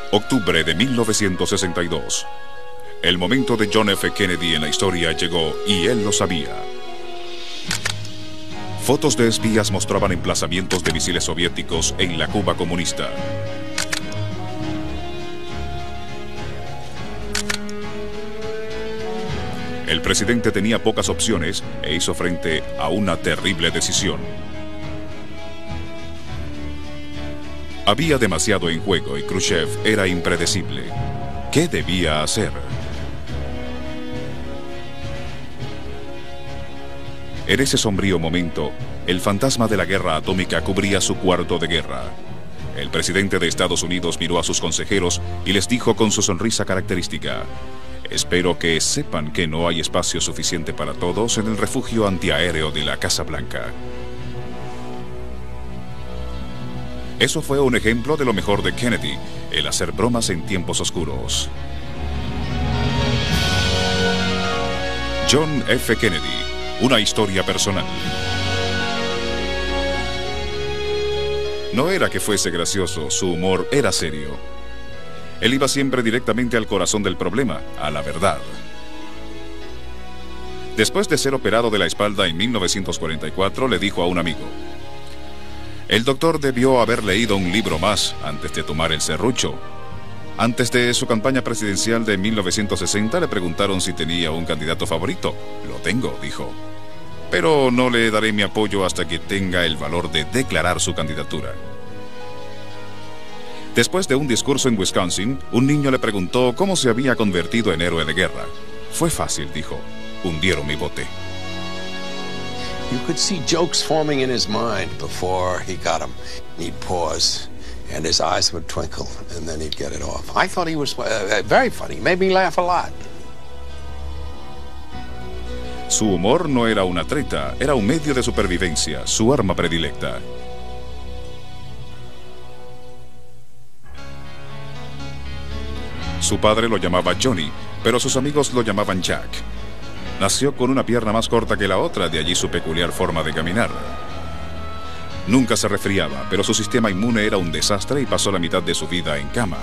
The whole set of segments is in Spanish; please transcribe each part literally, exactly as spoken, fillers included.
Octubre de mil novecientos sesenta y dos. El momento de John F. Kennedy en la historia llegó y él lo sabía. Fotos de espías mostraban emplazamientos de misiles soviéticos en la Cuba comunista. El presidente tenía pocas opciones e hizo frente a una terrible decisión. Había demasiado en juego y Khrushchev era impredecible. ¿Qué debía hacer? En ese sombrío momento, el fantasma de la guerra atómica cubría su cuarto de guerra. El presidente de Estados Unidos miró a sus consejeros y les dijo con su sonrisa característica: espero que sepan que no hay espacio suficiente para todos en el refugio antiaéreo de la Casa Blanca. Eso fue un ejemplo de lo mejor de Kennedy, el hacer bromas en tiempos oscuros. John F. Kennedy, una historia personal. No era que fuese gracioso, su humor era serio. Él iba siempre directamente al corazón del problema, a la verdad. Después de ser operado de la espalda en mil novecientos cuarenta y cuatro, le dijo a un amigo: el doctor debió haber leído un libro más antes de tomar el serrucho. Antes de su campaña presidencial de mil novecientos sesenta le preguntaron si tenía un candidato favorito. Lo tengo, dijo. Pero no le daré mi apoyo hasta que tenga el valor de declarar su candidatura. Después de un discurso en Wisconsin, un niño le preguntó cómo se había convertido en héroe de guerra. Fue fácil, dijo. Hundieron mi bote. You could see jokes forming in his mind before he got them. He'd pause, and his eyes would twinkle, and then he'd get it off. I thought he was uh, very funny. Made me laugh a lot. Su humor no era una treta, era un medio de supervivencia, su arma predilecta. Su padre lo llamaba Johnny, pero sus amigos lo llamaban Jack. Nació con una pierna más corta que la otra, de allí su peculiar forma de caminar. Nunca se resfriaba, pero su sistema inmune era un desastre y pasó la mitad de su vida en cama.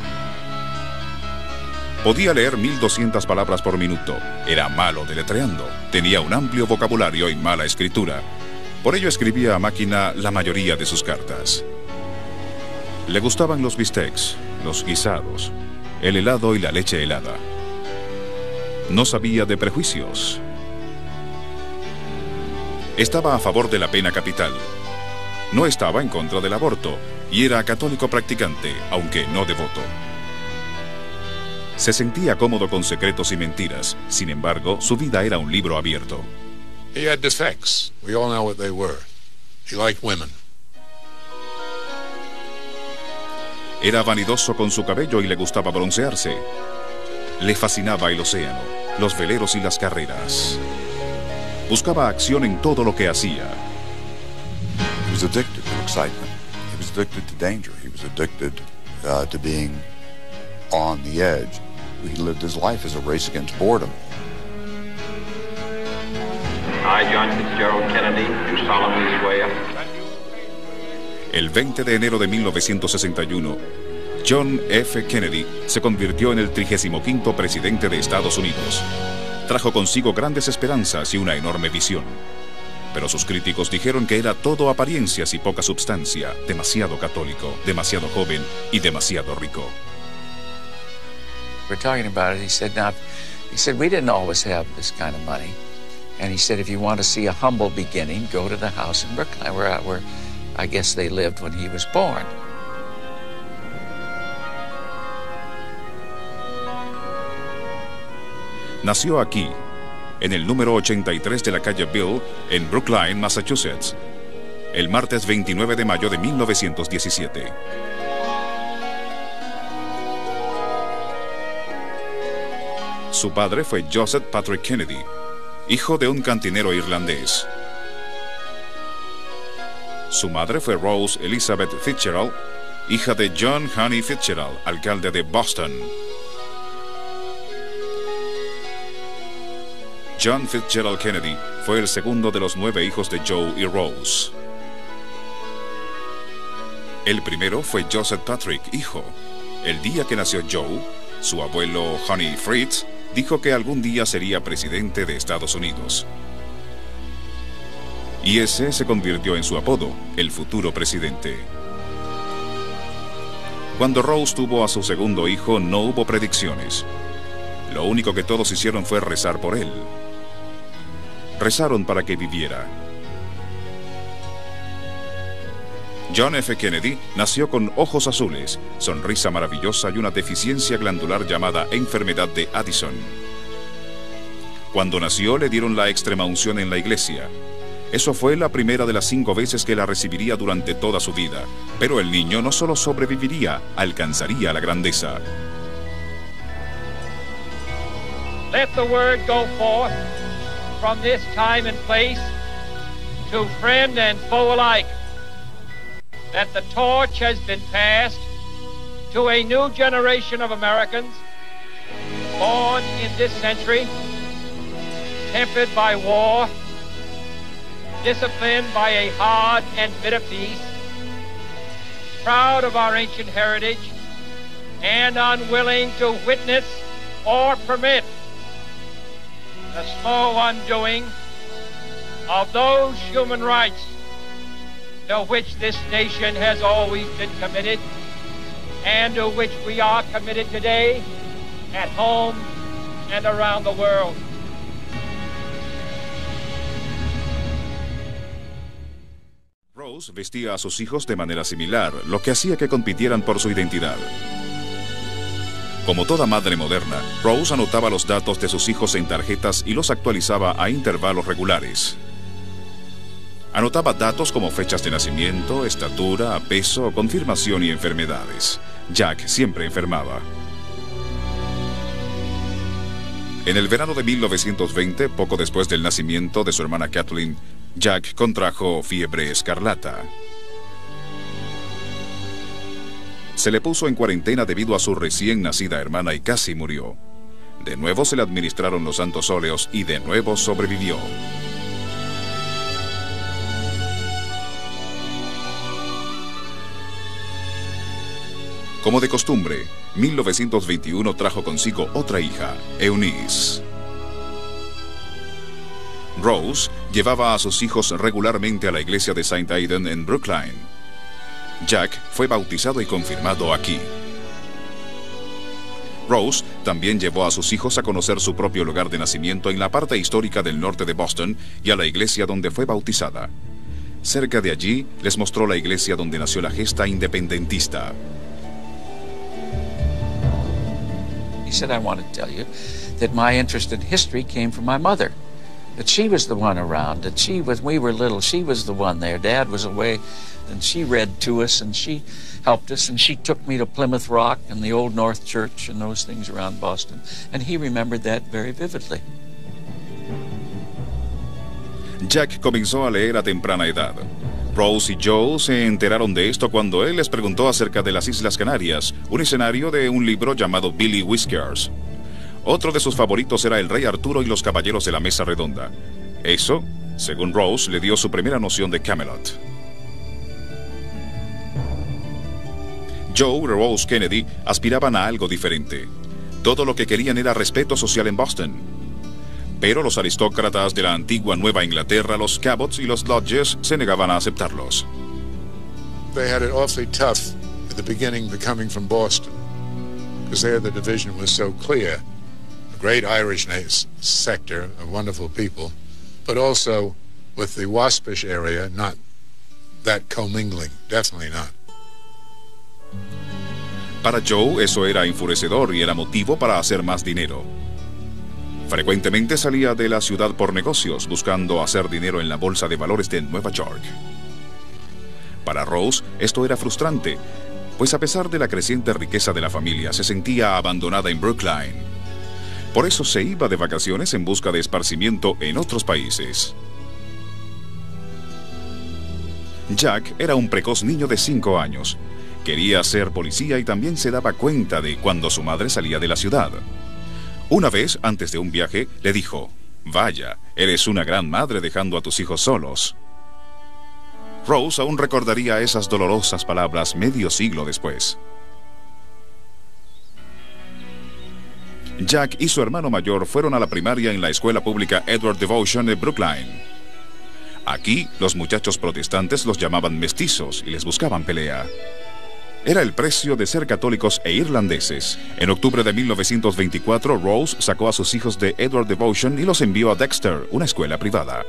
Podía leer mil doscientas palabras por minuto. Era malo deletreando. Tenía un amplio vocabulario y mala escritura. Por ello escribía a máquina la mayoría de sus cartas. Le gustaban los bistecs, los guisados, el helado y la leche helada. No sabía de prejuicios. Estaba a favor de la pena capital. No estaba en contra del aborto y era católico practicante, aunque no devoto. Se sentía cómodo con secretos y mentiras. Sin embargo, su vida era un libro abierto. He had defects. We all know what they were. He liked women. Era vanidoso con su cabello y le gustaba broncearse. Le fascinaba el océano, los veleros y las carreras. Buscaba acción en todo lo que hacía. He was addicted to excitement. He was addicted to danger. He was addicted uh, to being on the edge. He lived his life as a race against boredom. I, John Fitzgerald Kennedy, do solemnly swear. El veinte de enero de mil novecientos sesenta y uno, John F. Kennedy se convirtió en el trigésimo quinto presidente de Estados Unidos. Trajo consigo grandes esperanzas y una enorme visión. Pero sus críticos dijeron que era todo apariencias y poca substancia, demasiado católico, demasiado joven y demasiado rico. We're talking about it. He said, now, he said, we didn't always have this kind of money. And he said, if you want to see a humble beginning, go to the house in Brookline, where, where I guess they lived when he was born. Nació aquí, en el número ochenta y tres de la calle Bill, en Brookline, Massachusetts, el martes veintinueve de mayo de mil novecientos diecisiete. Su padre fue Joseph Patrick Kennedy, hijo de un cantinero irlandés. Su madre fue Rose Elizabeth Fitzgerald, hija de John Honey Fitzgerald, alcalde de Boston. John Fitzgerald Kennedy fue el segundo de los nueve hijos de Joe y Rose. El primero fue Joseph Patrick, hijo. El día que nació Joe, su abuelo Honey Fritz dijo que algún día sería presidente de Estados Unidos. Y ese se convirtió en su apodo, el futuro presidente. Cuando Rose tuvo a su segundo hijo, no hubo predicciones. Lo único que todos hicieron fue rezar por él. Rezaron para que viviera. John F. Kennedy nació con ojos azules, sonrisa maravillosa y una deficiencia glandular llamada enfermedad de Addison. Cuando nació le dieron la extremaunción en la iglesia. Eso fue la primera de las cinco veces que la recibiría durante toda su vida. Pero el niño no solo sobreviviría, alcanzaría la grandeza. Let the word go forth from this time and place to friend and foe alike, that the torch has been passed to a new generation of Americans born in this century, tempered by war, disciplined by a hard and bitter peace, proud of our ancient heritage, and unwilling to witness or permit the slow undoing of those human rights to which this nation has always been committed, and to which we are committed today at home and around the world. Rose vestía a sus hijos de manera similar, lo que hacía que compitieran por su identidad. Como toda madre moderna, Rose anotaba los datos de sus hijos en tarjetas y los actualizaba a intervalos regulares. Anotaba datos como fechas de nacimiento, estatura, peso, confirmación y enfermedades. Jack siempre enfermaba. En el verano de mil novecientos veinte, poco después del nacimiento de su hermana Kathleen, Jack contrajo fiebre escarlata. Se le puso en cuarentena debido a su recién nacida hermana y casi murió. De nuevo se le administraron los santos óleos y de nuevo sobrevivió. Como de costumbre, mil novecientos veintiuno trajo consigo otra hija, Eunice. Rose llevaba a sus hijos regularmente a la iglesia de Saint Aidan en Brookline. Jack fue bautizado y confirmado aquí. Rose también llevó a sus hijos a conocer su propio lugar de nacimiento en la parte histórica del norte de Boston y a la iglesia donde fue bautizada. Cerca de allí les mostró la iglesia donde nació la gesta independentista. He said, I want to tell you that my interest in history came from my mother. That she was the one around, that she was, we were little, she was the one there. Dad was away, and she read to us, and she helped us, and she took me to Plymouth Rock and the Old North Church and those things around Boston. And he remembered that very vividly. Jack comenzó a leer a temprana edad. Rose y Joe se enteraron de esto cuando él les preguntó acerca de las Islas Canarias, un escenario de un libro llamado Billy Whiskers. Otro de sus favoritos era El Rey Arturo y los Caballeros de la Mesa Redonda. Eso, según Rose, le dio su primera noción de Camelot. Joe y Rose Kennedy aspiraban a algo diferente. Todo lo que querían era respeto social en Boston. Pero los aristócratas de la antigua Nueva Inglaterra, los Cabots y los Lodges, se negaban a aceptarlos. They had it awfully tough at the beginning coming from Boston, because there the division was so clear. A great Irish sector of wonderful people, but also with the Waspish area, not that commingling, definitely not. Para Joe eso era enfurecedor y era motivo para hacer más dinero. Frecuentemente salía de la ciudad por negocios, buscando hacer dinero en la bolsa de valores de Nueva York. Para Rose esto era frustrante, pues a pesar de la creciente riqueza de la familia, se sentía abandonada en Brookline. Por eso se iba de vacaciones en busca de esparcimiento en otros países. Jack era un precoz niño de cinco años. Quería ser policía y también se daba cuenta de cuando su madre salía de la ciudad. Una vez, antes de un viaje, le dijo: «Vaya, eres una gran madre dejando a tus hijos solos». Rose aún recordaría esas dolorosas palabras medio siglo después. Jack y su hermano mayor fueron a la primaria en la escuela pública Edward Devotion de Brookline. Aquí, los muchachos protestantes los llamaban mestizos y les buscaban pelea. Era el precio de ser católicos e irlandeses. En octubre de mil novecientos veinticuatro, Rose sacó a sus hijos de Edward Devotion y los envió a Dexter, una escuela privada.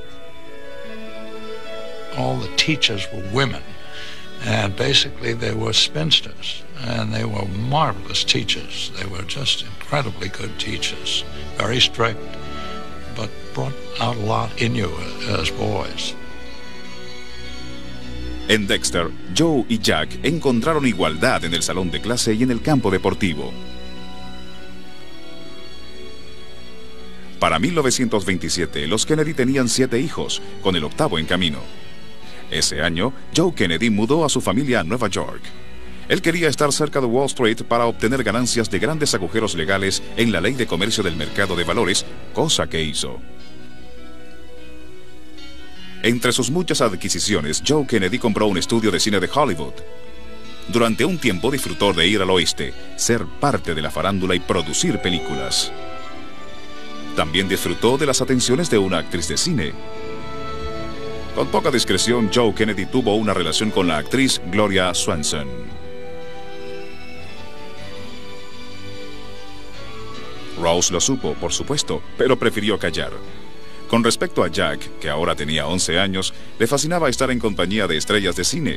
All the teachers were women, and basically they were spinsters, and they were marvelous teachers. They were just incredibly good teachers, very strict, but brought out a lot in you as boys. En Dexter, Joe y Jack encontraron igualdad en el salón de clase y en el campo deportivo. Para mil novecientos veintisiete, los Kennedy tenían siete hijos, con el octavo en camino. Ese año, Joe Kennedy mudó a su familia a Nueva York. Él quería estar cerca de Wall Street para obtener ganancias de grandes agujeros legales en la ley de comercio del mercado de valores, cosa que hizo. Entre sus muchas adquisiciones, Joe Kennedy compró un estudio de cine de Hollywood. Durante un tiempo disfrutó de ir al oeste, ser parte de la farándula y producir películas. También disfrutó de las atenciones de una actriz de cine. Con poca discreción, Joe Kennedy tuvo una relación con la actriz Gloria Swanson. Rose lo supo, por supuesto, pero prefirió callar. Con respecto a Jack, que ahora tenía once años, le fascinaba estar en compañía de estrellas de cine.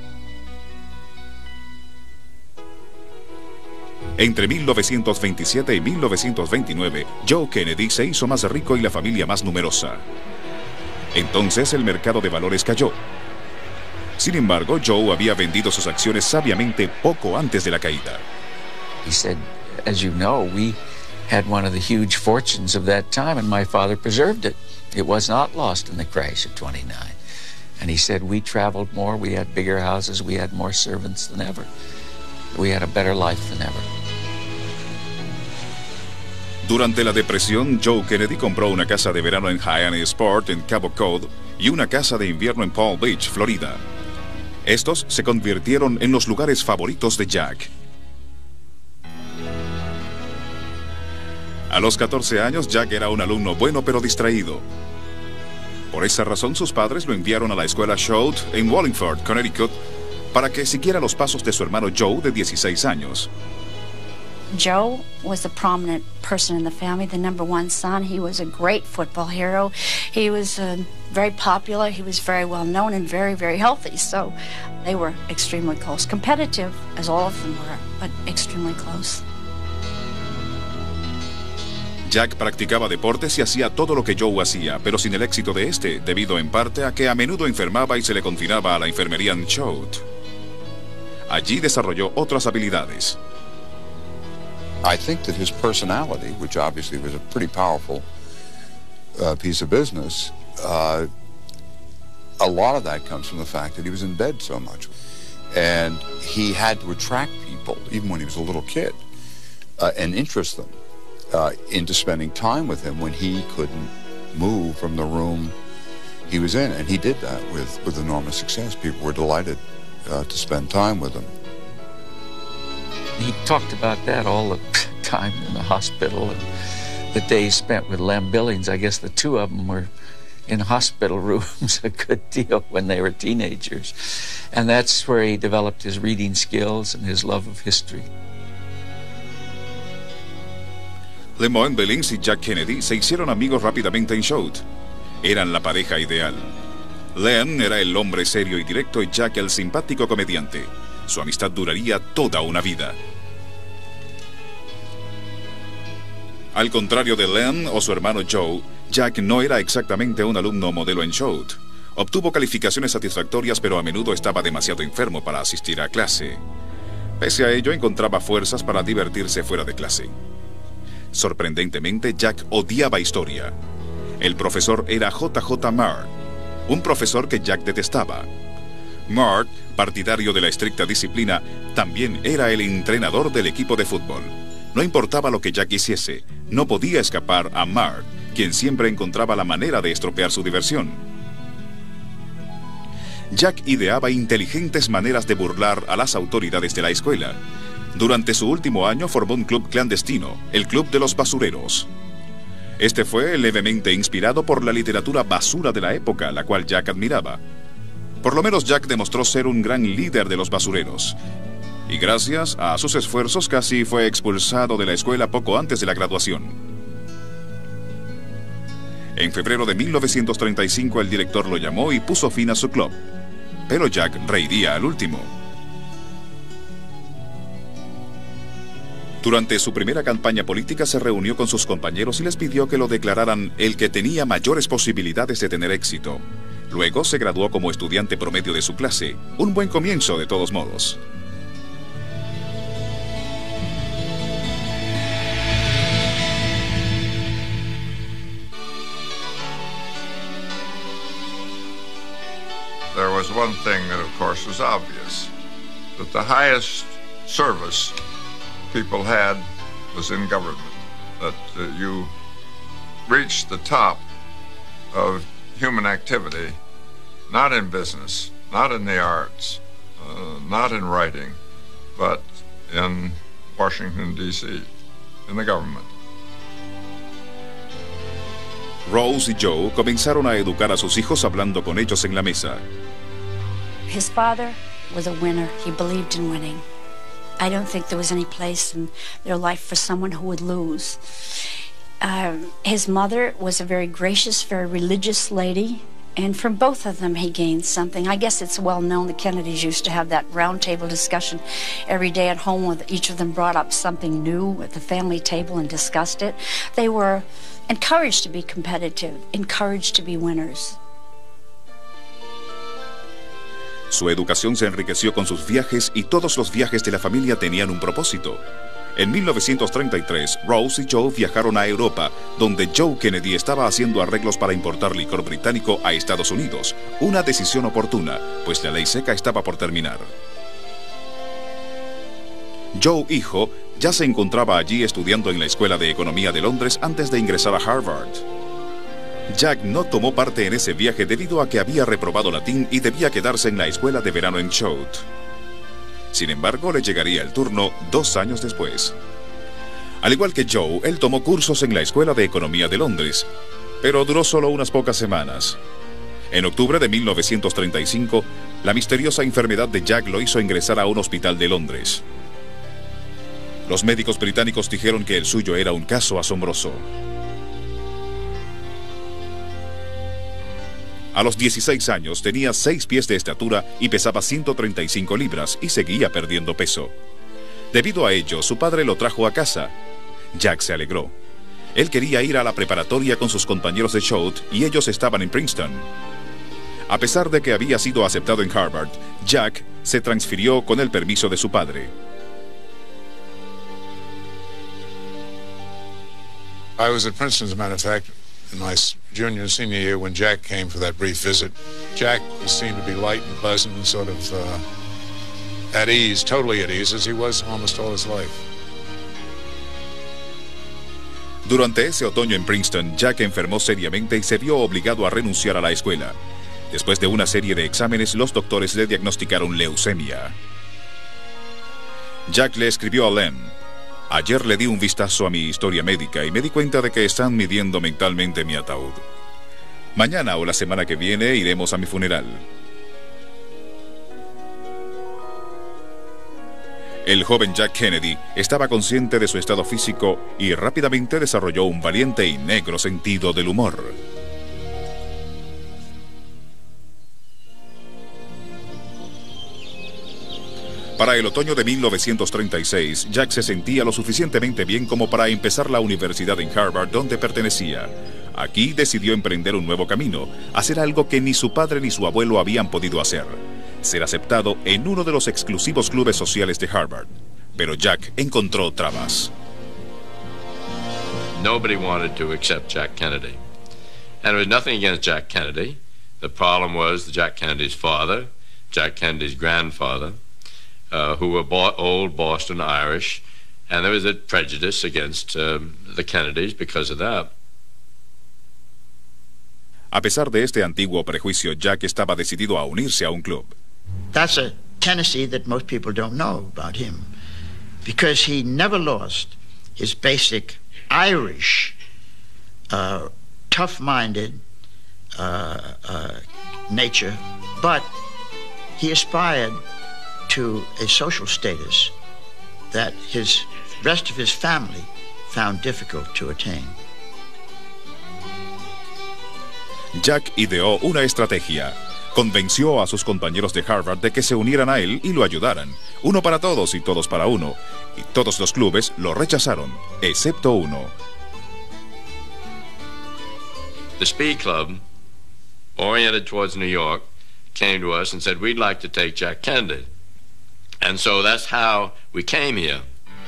Entre mil novecientos veintisiete y mil novecientos veintinueve, Joe Kennedy se hizo más rico y la familia más numerosa. Entonces el mercado de valores cayó. Sin embargo, Joe había vendido sus acciones sabiamente poco antes de la caída. He said, as you know, we had one of the huge fortunes of that time, and my father preserved it. It was not lost in the crash of twenty-nine. And he said, we traveled more, we had bigger houses, we had more servants than ever. We had a better life than ever. Durante la depresión, Joe Kennedy compró una casa de verano en Hyannis Sport, en Cabo Cod, y una casa de invierno en Palm Beach, Florida. Estos se convirtieron en los lugares favoritos de Jack. A los catorce años, Jack era un alumno bueno pero distraído. Por esa razón, sus padres lo enviaron a la escuela Choate en Wallingford, Connecticut, para que siguiera los pasos de su hermano Joe de dieciséis años. Joe was a prominent person in the family, the number one son. He was a great football hero. He was uh, very popular. He was very well known and very, very healthy. So they were extremely close. Competitive, as all of them were, but extremely close. Jack practicaba deportes y hacía todo lo que Joe hacía, pero sin el éxito de este, debido en parte a que a menudo enfermaba y se le confinaba a la enfermería en Choate. Allí desarrolló otras habilidades. I think that his personality, which obviously was a pretty powerful uh, piece of business, uh, a lot of that comes from the fact that he was in bed so much. And he had to attract people, even when he was a little kid, uh, and interest them uh, into spending time with him when he couldn't move from the room he was in. And he did that with, with enormous success. People were delighted uh, to spend time with him. He talked about that all the time in the hospital and the days spent with Lem Billings. I guess the two of them were in hospital rooms a good deal when they were teenagers. And that's where he developed his reading skills and his love of history. Lemon Billings y Jack Kennedy se hicieron amigos rápidamente en Choate. Eran la pareja ideal. Lem era el hombre serio y directo y Jack el simpático comediante. Su amistad duraría toda una vida. Al contrario de Len o su hermano Joe, Jack no era exactamente un alumno modelo en Choate. Obtuvo calificaciones satisfactorias, pero a menudo estaba demasiado enfermo para asistir a clase. Pese a ello, encontraba fuerzas para divertirse fuera de clase. Sorprendentemente, Jack odiaba historia. El profesor era J J Mart, un profesor que Jack detestaba. Mart, partidario de la estricta disciplina, también era el entrenador del equipo de fútbol. No importaba lo que Jack hiciese, no podía escapar a Mart, quien siempre encontraba la manera de estropear su diversión. Jack ideaba inteligentes maneras de burlar a las autoridades de la escuela. Durante su último año formó un club clandestino, el Club de los Basureros. Este fue levemente inspirado por la literatura basura de la época, la cual Jack admiraba. Por lo menos Jack demostró ser un gran líder de los basureros. Y gracias a sus esfuerzos casi fue expulsado de la escuela poco antes de la graduación. En febrero de mil novecientos treinta y cinco el director lo llamó y puso fin a su club. Pero Jack reiría al último. Durante su primera campaña política se reunió con sus compañeros y les pidió que lo declararan el que tenía mayores posibilidades de tener éxito. Luego se graduó como estudiante promedio de su clase, un buen comienzo de todos modos. There was one thing that of course was obvious, that the highest service people had was in government, that uh, you reached the top of human activity, not in business, not in the arts, uh, not in writing, but in Washington, D C, in the government. Rose y Joe comenzaron a educar a sus hijos hablando con ellos en la mesa. His father was a winner. He believed in winning. I don't think there was any place in their life for someone who would lose. Um, his mother was a very gracious, very religious lady, and from both of them he gained something. I guess it's well known the Kennedys used to have that round table discussion every day at home where each of them brought up something new at the family table and discussed it. They were encouraged to be competitive, encouraged to be winners. Su educación se enriqueció con sus viajes y todos los viajes de la familia tenían un propósito. En mil novecientos treinta y tres, Rose y Joe viajaron a Europa, donde Joe Kennedy estaba haciendo arreglos para importar licor británico a Estados Unidos, una decisión oportuna, pues la ley seca estaba por terminar. Joe, hijo, ya se encontraba allí estudiando en la Escuela de Economía de Londres antes de ingresar a Harvard. Jack no tomó parte en ese viaje debido a que había reprobado latín y debía quedarse en la escuela de verano en Choate. Sin embargo, le llegaría el turno dos años después. Al igual que Joe, él tomó cursos en la Escuela de Economía de Londres, pero duró solo unas pocas semanas. En octubre de mil novecientos treinta y cinco, la misteriosa enfermedad de Jack lo hizo ingresar a un hospital de Londres. Los médicos británicos dijeron que el suyo era un caso asombroso. A los dieciséis años tenía seis pies de estatura y pesaba ciento treinta y cinco libras y seguía perdiendo peso. Debido a ello, su padre lo trajo a casa. Jack se alegró. Él quería ir a la preparatoria con sus compañeros de Choate y ellos estaban en Princeton. A pesar de que había sido aceptado en Harvard, Jack se transfirió con el permiso de su padre. I was at Princeton, as a matter of fact, in my junior and senior year when Jack came for that brief visit. Jack seemed to be light and pleasant and sort of uh, at ease, totally at ease, as he was almost all his life. Durante ese otoño en Princeton, Jack enfermó seriamente y se vio obligado a renunciar a la escuela. Después de una serie de exámenes, los doctores le diagnosticaron leucemia. Jack le escribió a Len: ayer le di un vistazo a mi historia médica y me di cuenta de que están midiendo mentalmente mi ataúd. Mañana o la semana que viene iremos a mi funeral. El joven Jack Kennedy estaba consciente de su estado físico y rápidamente desarrolló un valiente y negro sentido del humor. Para el otoño de mil novecientos treinta y seis, Jack se sentía lo suficientemente bien como para empezar la universidad en Harvard, donde pertenecía. Aquí decidió emprender un nuevo camino, hacer algo que ni su padre ni su abuelo habían podido hacer: ser aceptado en uno de los exclusivos clubes sociales de Harvard. Pero Jack encontró trabas. Nobody wanted to accept Jack Kennedy. And there was nothing against Jack Kennedy. The problem was Jack Kennedy's father, Jack Kennedy's grandfather, Uh, who were bo- old Boston Irish, and there was a prejudice against um, the Kennedys because of that. A pesar de este antiguo prejuicio, Jack estaba decidido a unirse a un club. That's a Tennessee that most people don't know about him. because he never lost his basic Irish, uh, tough-minded uh, uh, nature, but he aspired to a social status that his rest of his family found difficult to attain. Jack ideó una estrategia. Convenció a sus compañeros de Harvard de que se unieran a él y lo ayudaran. Uno para todos y todos para uno. Y todos los clubes lo rechazaron, excepto uno. The Speed Club, oriented towards New York, came to us and said, we'd like to take Jack Kennedy. And so that's how we came here.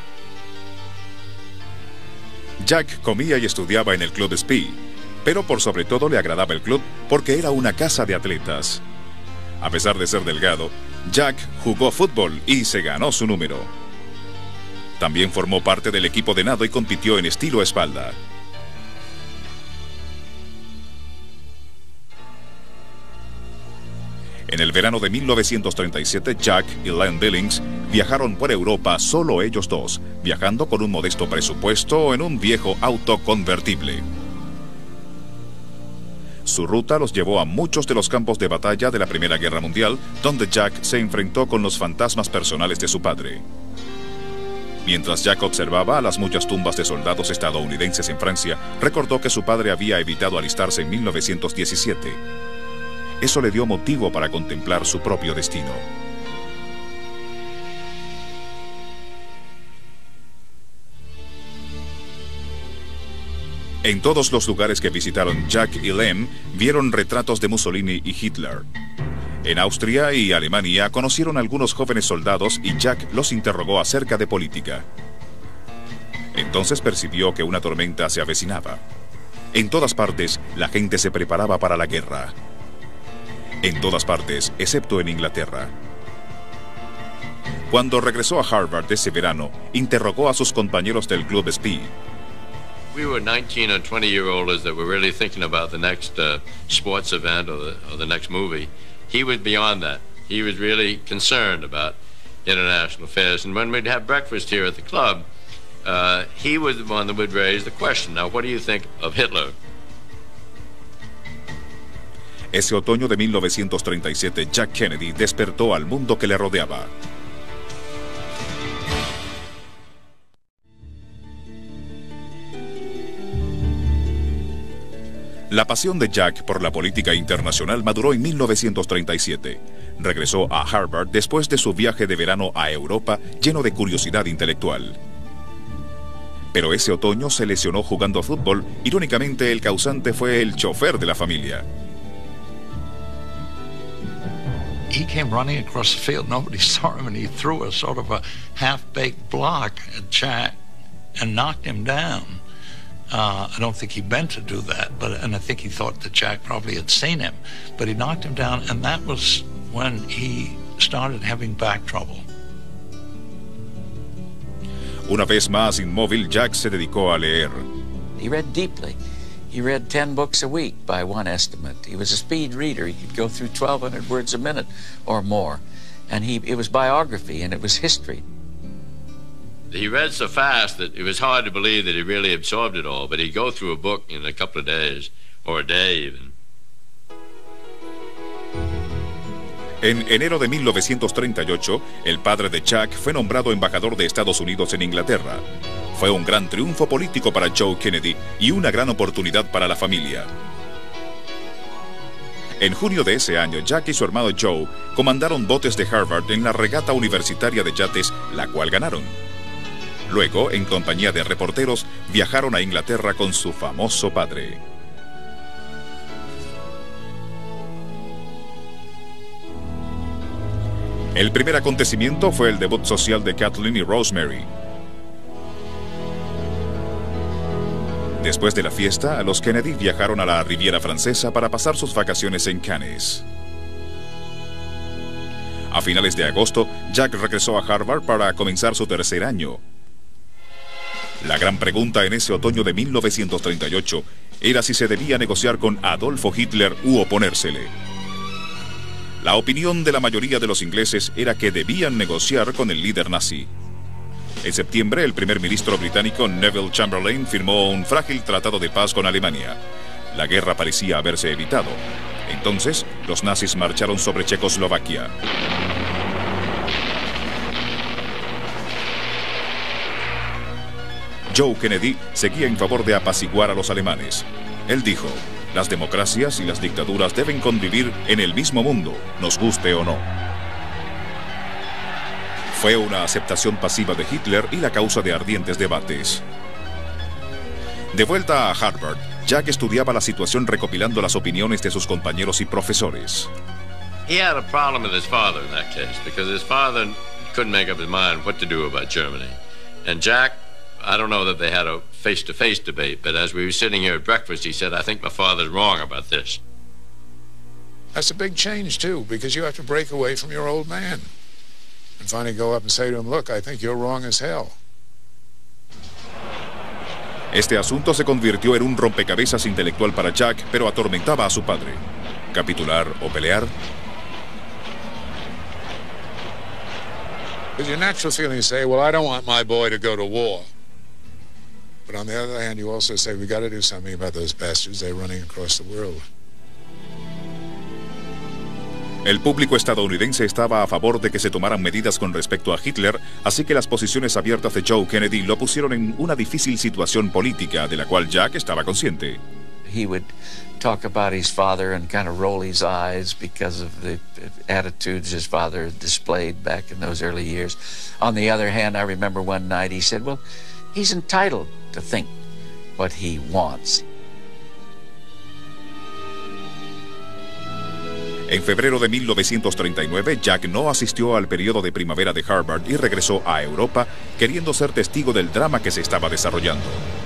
Jack comía y estudiaba en el Club Speed, pero por sobre todo le agradaba el club porque era una casa de atletas. A pesar de ser delgado, Jack jugó fútbol y se ganó su número. También formó parte del equipo de nado y compitió en estilo espalda. En el verano de mil novecientos treinta y siete, Jack y Len Billings viajaron por Europa solo ellos dos, viajando con un modesto presupuesto en un viejo auto convertible. Su ruta los llevó a muchos de los campos de batalla de la Primera Guerra Mundial, donde Jack se enfrentó con los fantasmas personales de su padre. Mientras Jack observaba a las muchas tumbas de soldados estadounidenses en Francia, recordó que su padre había evitado alistarse en mil novecientos diecisiete. Eso le dio motivo para contemplar su propio destino. En todos los lugares que visitaron Jack y Len, vieron retratos de Mussolini y Hitler. En Austria y Alemania conocieron a algunos jóvenes soldados y Jack los interrogó acerca de política. Entonces percibió que una tormenta se avecinaba. En todas partes, la gente se preparaba para la guerra. En todas partes, excepto en Inglaterra. Cuando regresó a Harvard ese verano, interrogó a sus compañeros del Club Speed. We were nineteen or twenty year olds that were really thinking about the next uh, sports event or the, or the next movie. He was beyond that. He was really concerned about international affairs. And when we'd have breakfast here at the club, uh, he was the one that would raise the question, now what do you think of Hitler? Ese otoño de mil novecientos treinta y siete, Jack Kennedy despertó al mundo que le rodeaba. La pasión de Jack por la política internacional maduró en mil novecientos treinta y siete. Regresó a Harvard después de su viaje de verano a Europa lleno de curiosidad intelectual. Pero ese otoño se lesionó jugando fútbol. Irónicamente, el causante fue el chofer de la familia. He came running across the field. Nobody saw him, and he threw a sort of a half-baked block at Jack and knocked him down. Uh, I don't think he meant to do that, but and I think he thought that Jack probably had seen him, but he knocked him down, and that was when he started having back trouble. Una vez más inmóvil, Jack se dedicó a leer. He read deeply. He read ten books a week by one estimate. He was a speed reader. He could go through twelve hundred words a minute or more. And he, it was biography and it was history. He read so fast that it was hard to believe that he really absorbed it all, but he'd go through a book in a couple of days, or a day even. En enero de mil novecientos treinta y ocho, el padre de Jack fue nombrado embajador de Estados Unidos en Inglaterra. Fue un gran triunfo político para Joe Kennedy y una gran oportunidad para la familia. En junio de ese año, Jack y su hermano Joe comandaron botes de Harvard en la regata universitaria de yates, la cual ganaron. Luego, en compañía de reporteros, viajaron a Inglaterra con su famoso padre. El primer acontecimiento fue el debut social de Kathleen y Rosemary. Después de la fiesta, los Kennedy viajaron a la Riviera Francesa para pasar sus vacaciones en Cannes. A finales de agosto, Jack regresó a Harvard para comenzar su tercer año. La gran pregunta en ese otoño de mil novecientos treinta y ocho era si se debía negociar con Adolfo Hitler u oponérsele. La opinión de la mayoría de los ingleses era que debían negociar con el líder nazi. En septiembre, el primer ministro británico Neville Chamberlain firmó un frágil tratado de paz con Alemania. La guerra parecía haberse evitado. Entonces, los nazis marcharon sobre Checoslovaquia. Joe Kennedy seguía en favor de apaciguar a los alemanes. Él dijo: las democracias y las dictaduras deben convivir en el mismo mundo, nos guste o no. Fue una aceptación pasiva de Hitler y la causa de ardientes debates. De vuelta a Harvard, Jack estudiaba la situación recopilando las opiniones de sus compañeros y profesores. He had a problem with his father in that case, because his father couldn't make up his mind what to do about Germany. And Jack, I don't know that they had a face-to-face debate, but as we were sitting here at breakfast, he said, I think my father's wrong about this. That's a big change, too, because you have to break away from your old man and finally go up and say to him, look, I think you're wrong as hell. Este asunto se convirtió en un rompecabezas intelectual para Jack, pero atormentaba a su padre. ¿Capitular o pelear? Because your natural feeling is say, well, I don't want my boy to go to war. But on the other hand, you also say, we got to do something about those bastards. They're running across the world. El público estadounidense estaba a favor de que se tomaran medidas con respecto a Hitler, así que las posiciones abiertas de Joe Kennedy lo pusieron en una difícil situación política de la cual Jack estaba consciente. He would talk about his father and kind of roll his eyes because of the attitudes his father displayed back in those early years. On the other hand, I remember one night he said, well, he's entitled to think what he wants. En febrero de mil novecientos treinta y nueve, Jack no asistió al periodo de primavera de Harvard y regresó a Europa, queriendo ser testigo del drama que se estaba desarrollando.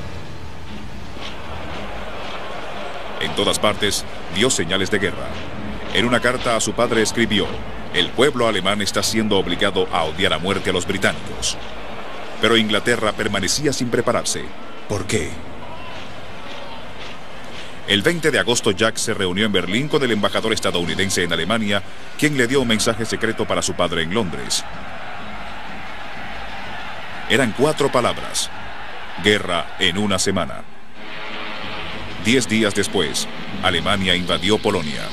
En todas partes, vio señales de guerra. En una carta a su padre escribió: el pueblo alemán está siendo obligado a odiar a muerte a los británicos. Pero Inglaterra permanecía sin prepararse. ¿Por qué? El veinte de agosto, Jack se reunió en Berlín con el embajador estadounidense en Alemania, quien le dio un mensaje secreto para su padre en Londres. Eran cuatro palabras: guerra en una semana. Diez días después, Alemania invadió Polonia.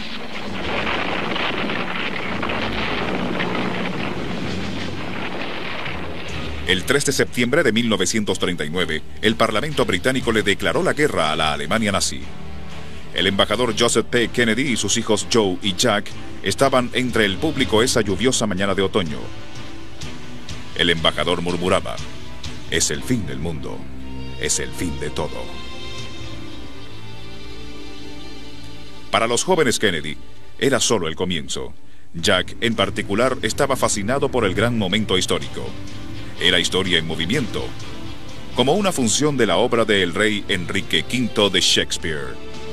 El tres de septiembre de mil novecientos treinta y nueve, el Parlamento británico le declaró la guerra a la Alemania nazi. El embajador Joseph P. Kennedy y sus hijos Joe y Jack estaban entre el público esa lluviosa mañana de otoño. El embajador murmuraba: es el fin del mundo, es el fin de todo. Para los jóvenes Kennedy, era solo el comienzo. Jack, en particular, estaba fascinado por el gran momento histórico. Era historia en movimiento, como una función de la obra del rey Enrique quinto de Shakespeare.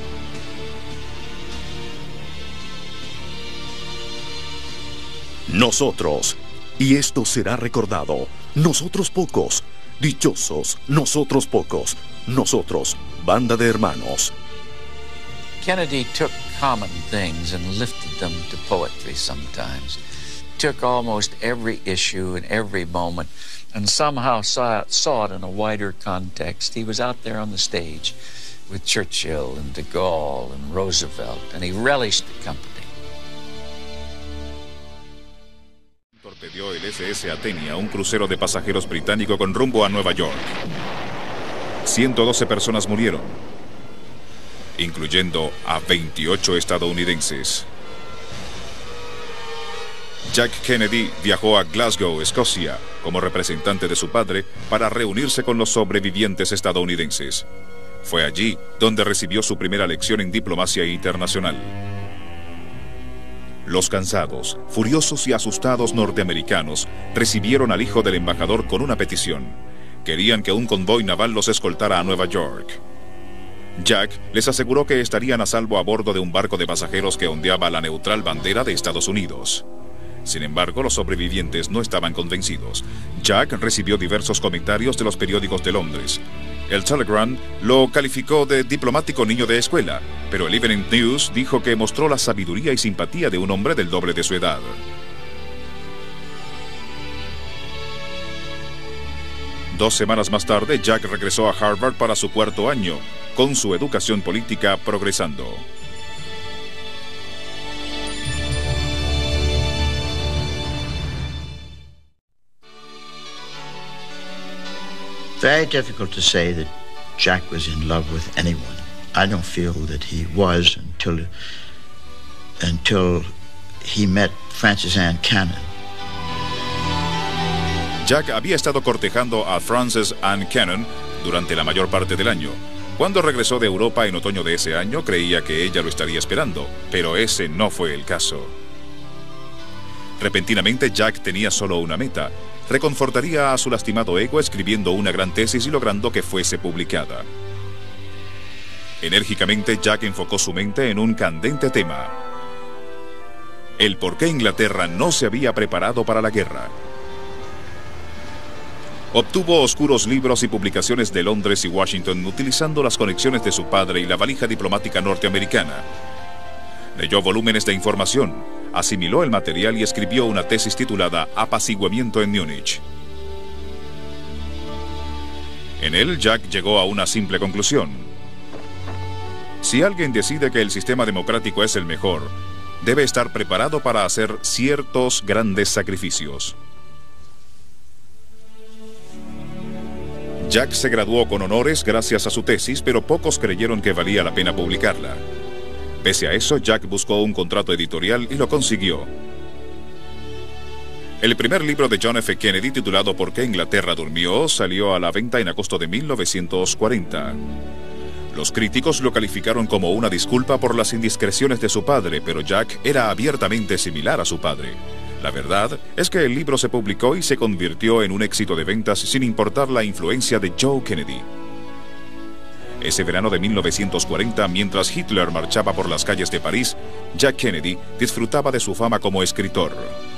Nosotros, y esto será recordado, nosotros pocos, dichosos, nosotros pocos, nosotros, banda de hermanos. Kennedy took common things and lifted them to poetry sometimes. Took almost every issue and every moment and somehow saw, saw it in a wider context. He was out there on the stage with Churchill and de Gaulle and Roosevelt, and he relished the company. Torpedeó el S S Athenia, un crucero de pasajeros británico con rumbo a Nueva York. ciento doce personas murieron, incluyendo a veintiocho estadounidenses. Jack Kennedy viajó a Glasgow, Escocia, como representante de su padre, para reunirse con los sobrevivientes estadounidenses. Fue allí donde recibió su primera lección en diplomacia internacional. Los cansados, furiosos y asustados norteamericanos recibieron al hijo del embajador con una petición. Querían que un convoy naval los escoltara a Nueva York. Jack les aseguró que estarían a salvo a bordo de un barco de pasajeros que ondeaba la neutral bandera de Estados Unidos. Sin embargo, los sobrevivientes no estaban convencidos. Jack recibió diversos comentarios de los periódicos de Londres. El Telegram lo calificó de diplomático niño de escuela, pero el Evening News dijo que mostró la sabiduría y simpatía de un hombre del doble de su edad. Dos semanas más tarde, Jack regresó a Harvard para su cuarto año, con su educación política progresando. Very difficult to say that Jack was in love with anyone. I don't feel that he was until until he met Frances Ann Cannon. Jack había estado cortejando a Frances Ann Cannon durante la mayor parte del año. Cuando regresó de Europa en otoño de ese año, creía que ella lo estaría esperando, pero ese no fue el caso. Repentinamente, Jack tenía solo una meta: reconfortaría a su lastimado ego escribiendo una gran tesis y logrando que fuese publicada. Enérgicamente, Jack enfocó su mente en un candente tema: el por qué Inglaterra no se había preparado para la guerra. Obtuvo oscuros libros y publicaciones de Londres y Washington utilizando las conexiones de su padre y la valija diplomática norteamericana. Leyó volúmenes de información, asimiló el material y escribió una tesis titulada Apaciguamiento en Múnich. En él, Jack llegó a una simple conclusión: si alguien decide que el sistema democrático es el mejor, debe estar preparado para hacer ciertos grandes sacrificios. Jack se graduó con honores gracias a su tesis, pero pocos creyeron que valía la pena publicarla. Pese a eso, Jack buscó un contrato editorial y lo consiguió. El primer libro de John F. Kennedy, titulado ¿Por qué Inglaterra durmió?, salió a la venta en agosto de mil novecientos cuarenta. Los críticos lo calificaron como una disculpa por las indiscreciones de su padre, pero Jack era abiertamente similar a su padre. La verdad es que el libro se publicó y se convirtió en un éxito de ventas sin importar la influencia de Joe Kennedy. Ese verano de mil novecientos cuarenta, mientras Hitler marchaba por las calles de París, Jack Kennedy disfrutaba de su fama como escritor.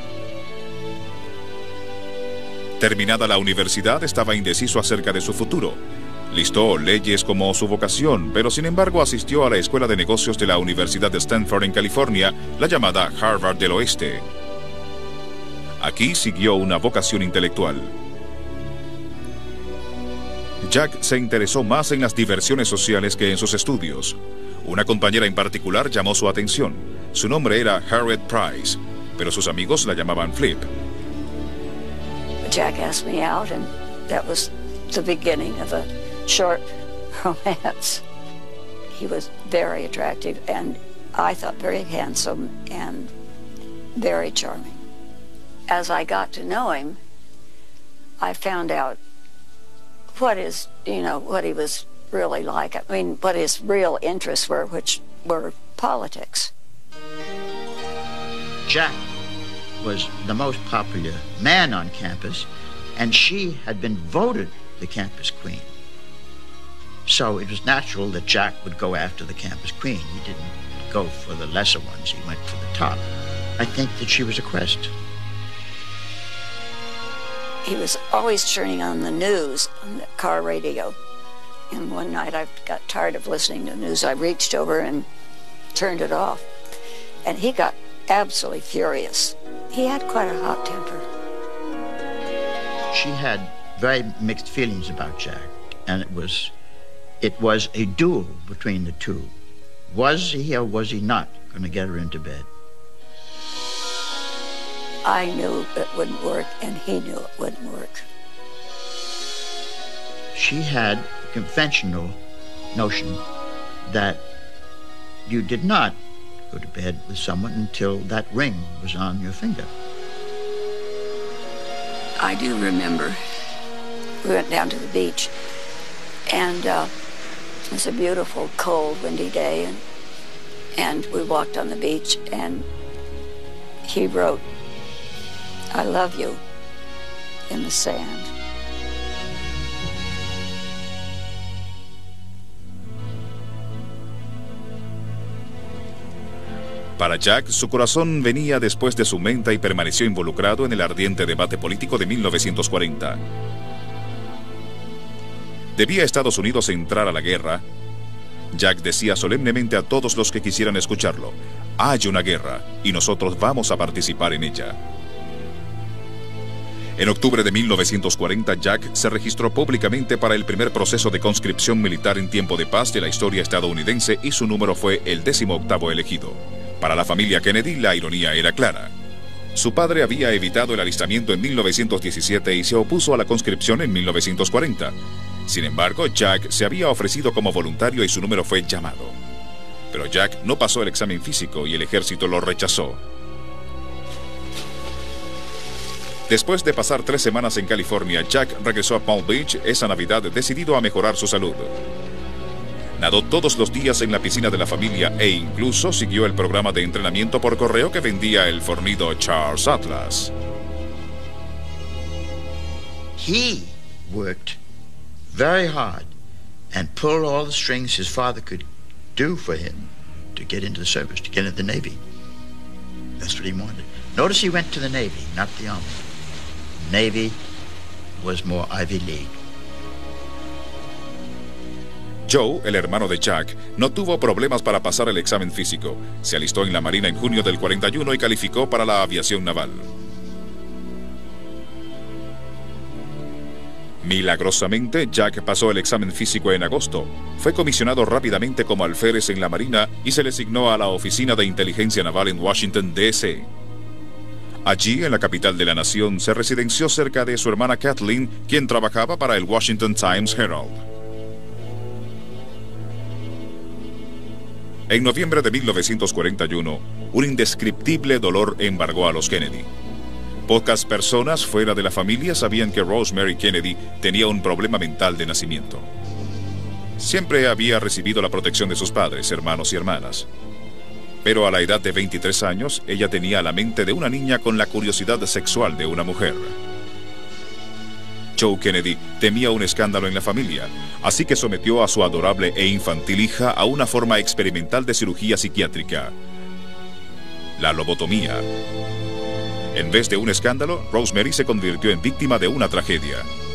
Terminada la universidad, estaba indeciso acerca de su futuro. Listó leyes como su vocación, pero sin embargo asistió a la Escuela de Negocios de la Universidad de Stanford en California, la llamada Harvard del Oeste. Aquí siguió una vocación intelectual. Jack se interesó más en las diversiones sociales que en sus estudios. Una compañera en particular llamó su atención. Su nombre era Harriet Price, pero sus amigos la llamaban Flip. Jack asked me out, and that was the beginning of a short romance. He was very attractive, and I thought very handsome and very charming. As I got to know him, I found out what his, you know, what he was really like. I mean, what his real interests were, which were politics. Jack was the most popular man on campus, and she had been voted the campus queen. So it was natural that Jack would go after the campus queen. He didn't go for the lesser ones, he went for the top. I think that she was a quest. He was always turning on the news on the car radio. And one night I got tired of listening to the news. I reached over and turned it off. And he got absolutely furious. He had quite a hot temper. She had very mixed feelings about Jack, and it was it was a duel between the two. Was he or was he not going to get her into bed? I knew it wouldn't work, and he knew it wouldn't work. She had a conventional notion that you did not go to bed with someone until that ring was on your finger. I do remember we went down to the beach, and uh, it was a beautiful, cold, windy day, and, and we walked on the beach, and he wrote, "I love you," in the sand. Para Jack, su corazón venía después de su mente y permaneció involucrado en el ardiente debate político de mil novecientos cuarenta. ¿Debía Estados Unidos entrar a la guerra? Jack decía solemnemente a todos los que quisieran escucharlo: hay una guerra y nosotros vamos a participar en ella. En octubre de mil novecientos cuarenta, Jack se registró públicamente para el primer proceso de conscripción militar en tiempo de paz de la historia estadounidense y su número fue el décimo octavo elegido. Para la familia Kennedy, la ironía era clara. Su padre había evitado el alistamiento en mil novecientos diecisiete y se opuso a la conscripción en mil novecientos cuarenta. Sin embargo, Jack se había ofrecido como voluntario y su número fue llamado. Pero Jack no pasó el examen físico y el ejército lo rechazó. Después de pasar tres semanas en California, Jack regresó a Palm Beach esa Navidad decidido a mejorar su salud. Nadó todos los días en la piscina de la familia e incluso siguió el programa de entrenamiento por correo que vendía el fornido Charles Atlas. He worked very hard and pulled all the strings his father could do for him to get into the service, to get into the Navy. That's what he wanted. Notice he went to the Navy, not the Army. Navy was more Ivy League. Joe, el hermano de Jack, no tuvo problemas para pasar el examen físico. Se alistó en la Marina en junio del cuarenta y uno y calificó para la aviación naval. Milagrosamente, Jack pasó el examen físico en agosto. Fue comisionado rápidamente como alférez en la Marina y se le asignó a la Oficina de Inteligencia Naval en Washington, D C Allí, en la capital de la nación, se residenció cerca de su hermana Kathleen, quien trabajaba para el Washington Times Herald. En noviembre de mil novecientos cuarenta y uno, un indescriptible dolor embargó a los Kennedy. Pocas personas fuera de la familia sabían que Rosemary Kennedy tenía un problema mental de nacimiento. Siempre había recibido la protección de sus padres, hermanos y hermanas. Pero a la edad de veintitrés años, ella tenía la mente de una niña con la curiosidad sexual de una mujer. Joe Kennedy temía un escándalo en la familia, así que sometió a su adorable e infantil hija a una forma experimental de cirugía psiquiátrica, la lobotomía. En vez de un escándalo, Rosemary se convirtió en víctima de una tragedia.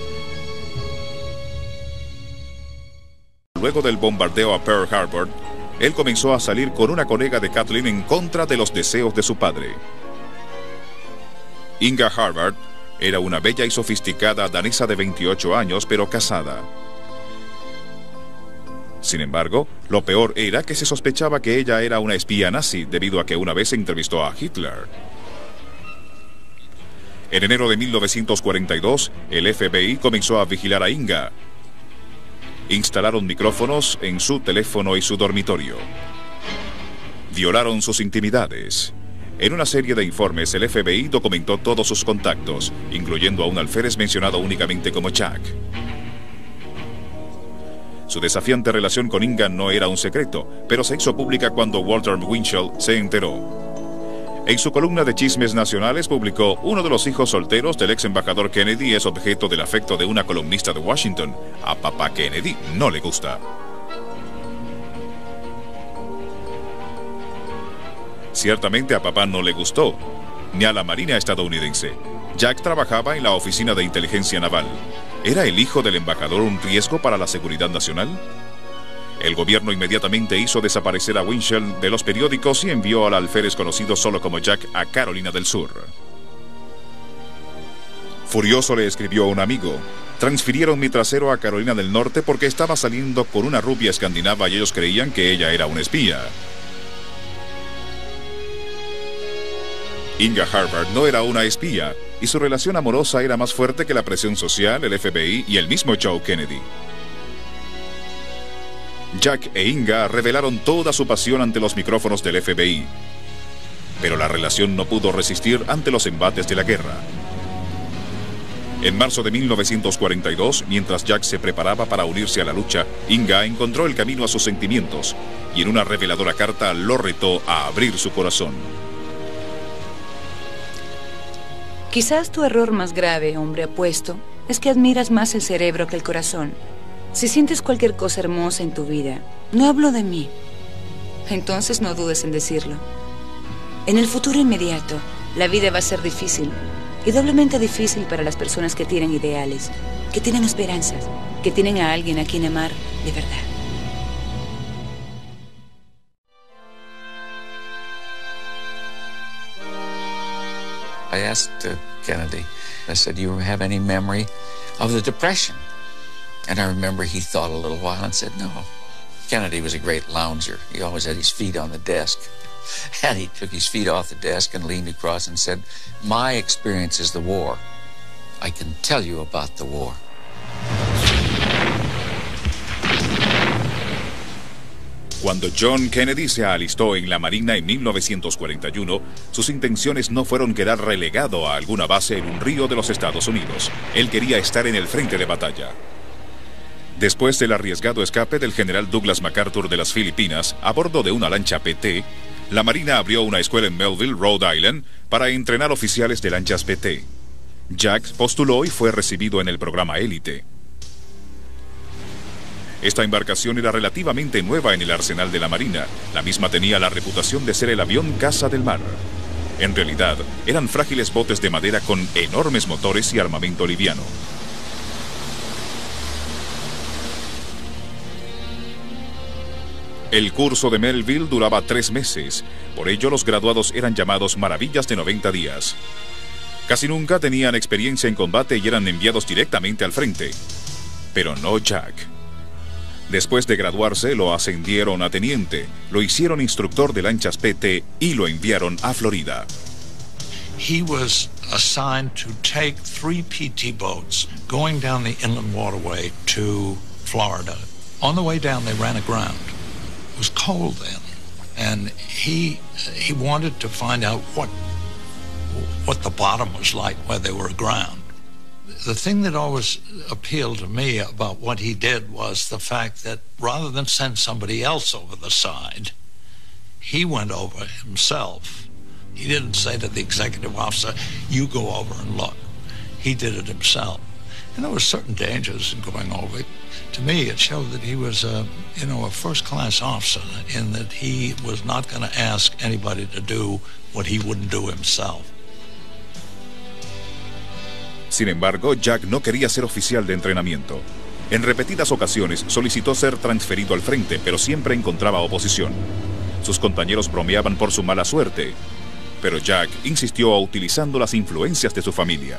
Luego del bombardeo a Pearl Harbor, él comenzó a salir con una colega de Kathleen en contra de los deseos de su padre. Inga Harvard era una bella y sofisticada danesa de veintiocho años, pero casada. Sin embargo, lo peor era que se sospechaba que ella era una espía nazi debido a que una vez entrevistó a Hitler. En enero de mil novecientos cuarenta y dos, el F B I comenzó a vigilar a Inga. Instalaron micrófonos en su teléfono y su dormitorio. Violaron sus intimidades. En una serie de informes, el F B I documentó todos sus contactos, incluyendo a un alférez mencionado únicamente como Jack. Su desafiante relación con Inga no era un secreto, pero se hizo pública cuando Walter Winchell se enteró. En su columna de chismes nacionales publicó: uno de los hijos solteros del ex embajador Kennedy es objeto del afecto de una columnista de Washington. A papá Kennedy no le gusta. Ciertamente a papá no le gustó, ni a la Marina estadounidense. Jack trabajaba en la Oficina de Inteligencia Naval. ¿Era el hijo del embajador un riesgo para la seguridad nacional? El gobierno inmediatamente hizo desaparecer a Winchell de los periódicos y envió al alférez conocido solo como Jack a Carolina del Sur. Furioso le escribió a un amigo: transfirieron mi trasero a Carolina del Norte porque estaba saliendo con una rubia escandinava y ellos creían que ella era una espía. Inga Harvard no era una espía y su relación amorosa era más fuerte que la presión social, el F B I y el mismo Joe Kennedy. Jack e Inga revelaron toda su pasión ante los micrófonos del F B I, pero la relación no pudo resistir ante los embates de la guerra. En marzo de mil novecientos cuarenta y dos, mientras Jack se preparaba para unirse a la lucha, Inga encontró el camino a sus sentimientos y en una reveladora carta lo retó a abrir su corazón. Quizás tu error más grave, hombre apuesto, es que admiras más el cerebro que el corazón. Si sientes cualquier cosa hermosa en tu vida, no hablo de mí. Entonces no dudes en decirlo. En el futuro inmediato, la vida va a ser difícil, y doblemente difícil para las personas que tienen ideales, que tienen esperanzas, que tienen a alguien a quien amar de verdad. I asked uh, Kennedy, I said, do you have any memory of the Depression? And I remember he thought a little while and said, no. Kennedy was a great lounger. He always had his feet on the desk. And he took his feet off the desk and leaned across and said, my experience is the war. I can tell you about the war. Cuando John Kennedy se alistó en la Marina en mil novecientos cuarenta y uno, sus intenciones no fueron quedar relegado a alguna base en un río de los Estados Unidos. Él quería estar en el frente de batalla. Después del arriesgado escape del general Douglas MacArthur de las Filipinas a bordo de una lancha P T, la Marina abrió una escuela en Melville, Rhode Island, para entrenar oficiales de lanchas P T. Jack postuló y fue recibido en el programa élite. Esta embarcación era relativamente nueva en el arsenal de la Marina. La misma tenía la reputación de ser el avión caza del mar. En realidad, eran frágiles botes de madera con enormes motores y armamento liviano. El curso de Melville duraba tres meses. Por ello, los graduados eran llamados maravillas de noventa días. Casi nunca tenían experiencia en combate y eran enviados directamente al frente. Pero no Jack. Después de graduarse, lo ascendieron a teniente, lo hicieron instructor de lanchas P T y lo enviaron a Florida. He was assigned to take three P T boats going down the inland waterway to Florida. On the way down, they ran aground. It was cold then, and he he wanted to find out what what the bottom was like where they were aground. The thing that always appealed to me about what he did was the fact that rather than send somebody else over the side, he went over himself. He didn't say to the executive officer, you go over and look. He did it himself. And there were certain dangers in going over it. To me, it showed that he was a, you know, a first-class officer in that he was not going to ask anybody to do what he wouldn't do himself. Sin embargo, Jack no quería ser oficial de entrenamiento. En repetidas ocasiones solicitó ser transferido al frente, pero siempre encontraba oposición. Sus compañeros bromeaban por su mala suerte, pero Jack insistió utilizando las influencias de su familia.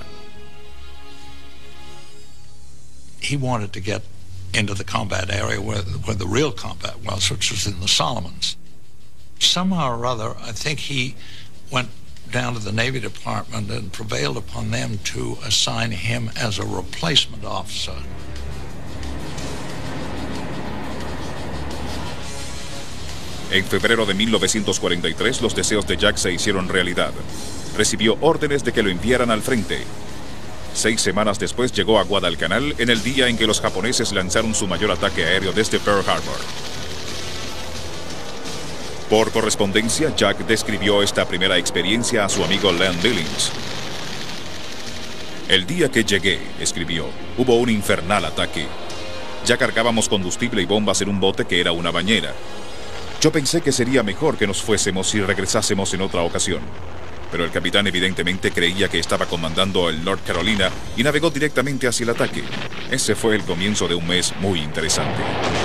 He wanted to get into the combat area where, where the real combat was, which was in the Solomons. Somehow or other, I think he went down to the Navy Department and prevailed upon them to assign him as a replacement officer. En febrero de mil novecientos cuarenta y tres, los deseos de Jack se hicieron realidad. Recibió órdenes de que lo enviaran al frente. Seis semanas después llegó a Guadalcanal en el día en que los japoneses lanzaron su mayor ataque aéreo desde Pearl Harbor. Por correspondencia, Jack describió esta primera experiencia a su amigo Len Billings. El día que llegué, escribió, hubo un infernal ataque. Ya cargábamos combustible y bombas en un bote que era una bañera. Yo pensé que sería mejor que nos fuésemos y regresásemos en otra ocasión. Pero el capitán evidentemente creía que estaba comandando el North Carolina y navegó directamente hacia el ataque. Ese fue el comienzo de un mes muy interesante.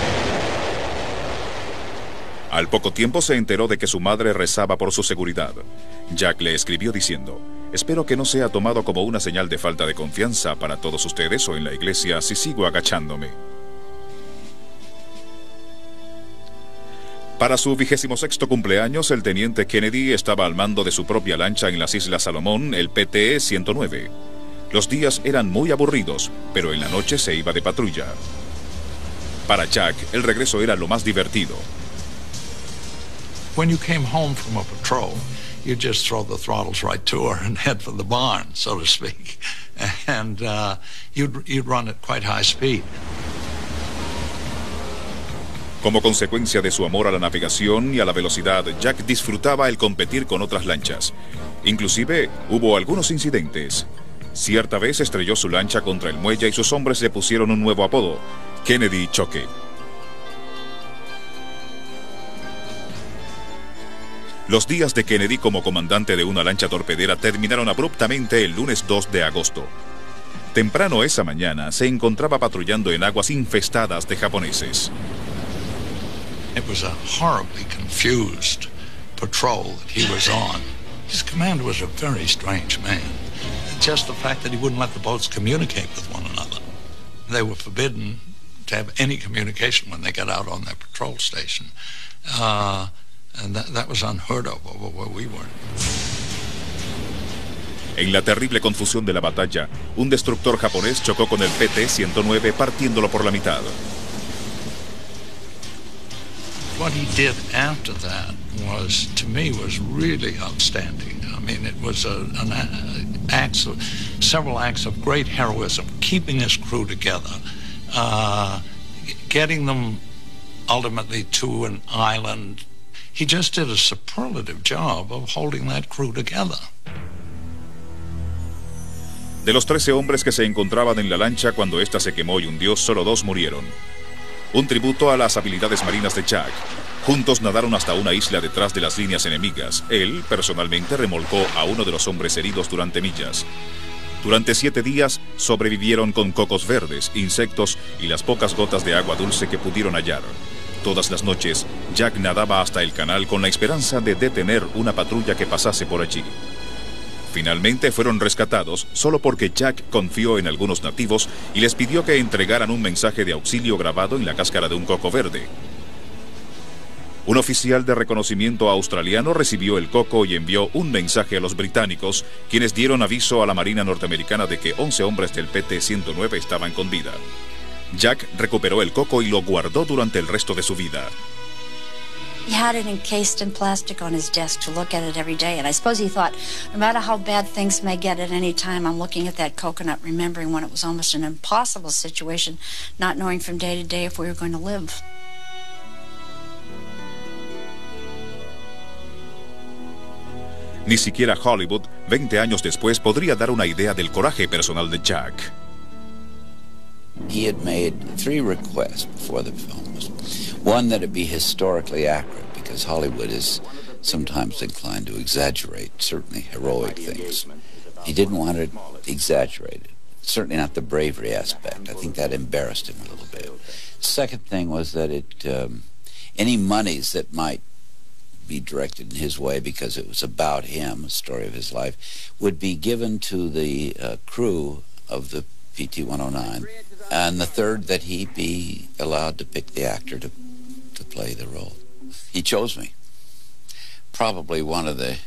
Al poco tiempo se enteró de que su madre rezaba por su seguridad. Jack le escribió diciendo, espero que no sea tomado como una señal de falta de confianza para todos ustedes o en la iglesia si sigo agachándome. Para su vigésimo sexto cumpleaños, el teniente Kennedy estaba al mando de su propia lancha en las Islas Salomón, el P T ciento nueve. Los días eran muy aburridos, pero en la noche se iba de patrulla. Para Jack, el regreso era lo más divertido. When you came home from a patrol, you just throw the throttles right to her and head for the barn, so to speak. And uh, you'd, you'd run at quite high speed. Como consecuencia de su amor a la navegación y a la velocidad, Jack disfrutaba el competir con otras lanchas. Inclusive, hubo algunos incidentes. Cierta vez estrelló su lancha contra el muelle y sus hombres le pusieron un nuevo apodo, Kennedy Choque. Los días de Kennedy como comandante de una lancha torpedera terminaron abruptamente el lunes dos de agosto. Temprano esa mañana se encontraba patrullando en aguas infestadas de japoneses. It was a horribly confused patrol that he was on. His commander was a very strange man. Just the fact that he wouldn't let the boats communicate with one another. They were forbidden to have any communication when they got out on their patrol station. Uh, and that, that was unheard of over where we were. En la terrible confusión de la batalla, un destructor japonés chocó con el P T ciento nueve partiéndolo por la mitad. What he did after that was, to me, was really outstanding. I mean, it was a, an a, acts of, several acts of great heroism, keeping his crew together, uh, getting them ultimately to an island. He just did a superlative job of holding that crew together. De los trece hombres que se encontraban en la lancha cuando ésta se quemó y hundió, solo dos murieron. Un tributo a las habilidades marinas de Jack. Juntos nadaron hasta una isla detrás de las líneas enemigas. Él, personalmente, remolcó a uno de los hombres heridos durante millas. Durante siete días sobrevivieron con cocos verdes, insectos y las pocas gotas de agua dulce que pudieron hallar. Todas las noches, Jack nadaba hasta el canal con la esperanza de detener una patrulla que pasase por allí. Finalmente fueron rescatados solo porque Jack confió en algunos nativos y les pidió que entregaran un mensaje de auxilio grabado en la cáscara de un coco verde. Un oficial de reconocimiento australiano recibió el coco y envió un mensaje a los británicos, quienes dieron aviso a la Marina norteamericana de que once hombres del P T ciento nueve estaban con vida. Jack recuperó el coco y lo guardó durante el resto de su vida. He had it encased in plastic on his desk to look at it every day, and I suppose he thought, no matter how bad things may get at any time, I'm looking at that coconut, remembering when it was almost an impossible situation, not knowing from day to day if we were going to live. Ni siquiera Hollywood, veinte años después, podría dar una idea del coraje personal de Jack. He had made three requests before the film was. One, that it be historically accurate, because Hollywood is sometimes inclined to exaggerate certainly heroic things. He didn't want it exaggerated, certainly not the bravery aspect. I think that embarrassed him a little bit. Second thing was that it, um, any monies that might be directed in his way because it was about him, a story of his life, would be given to the uh, crew of the P T one oh nine. And the third, that he be allowed to pick the actor to, to play the role. He chose me. Probably one of the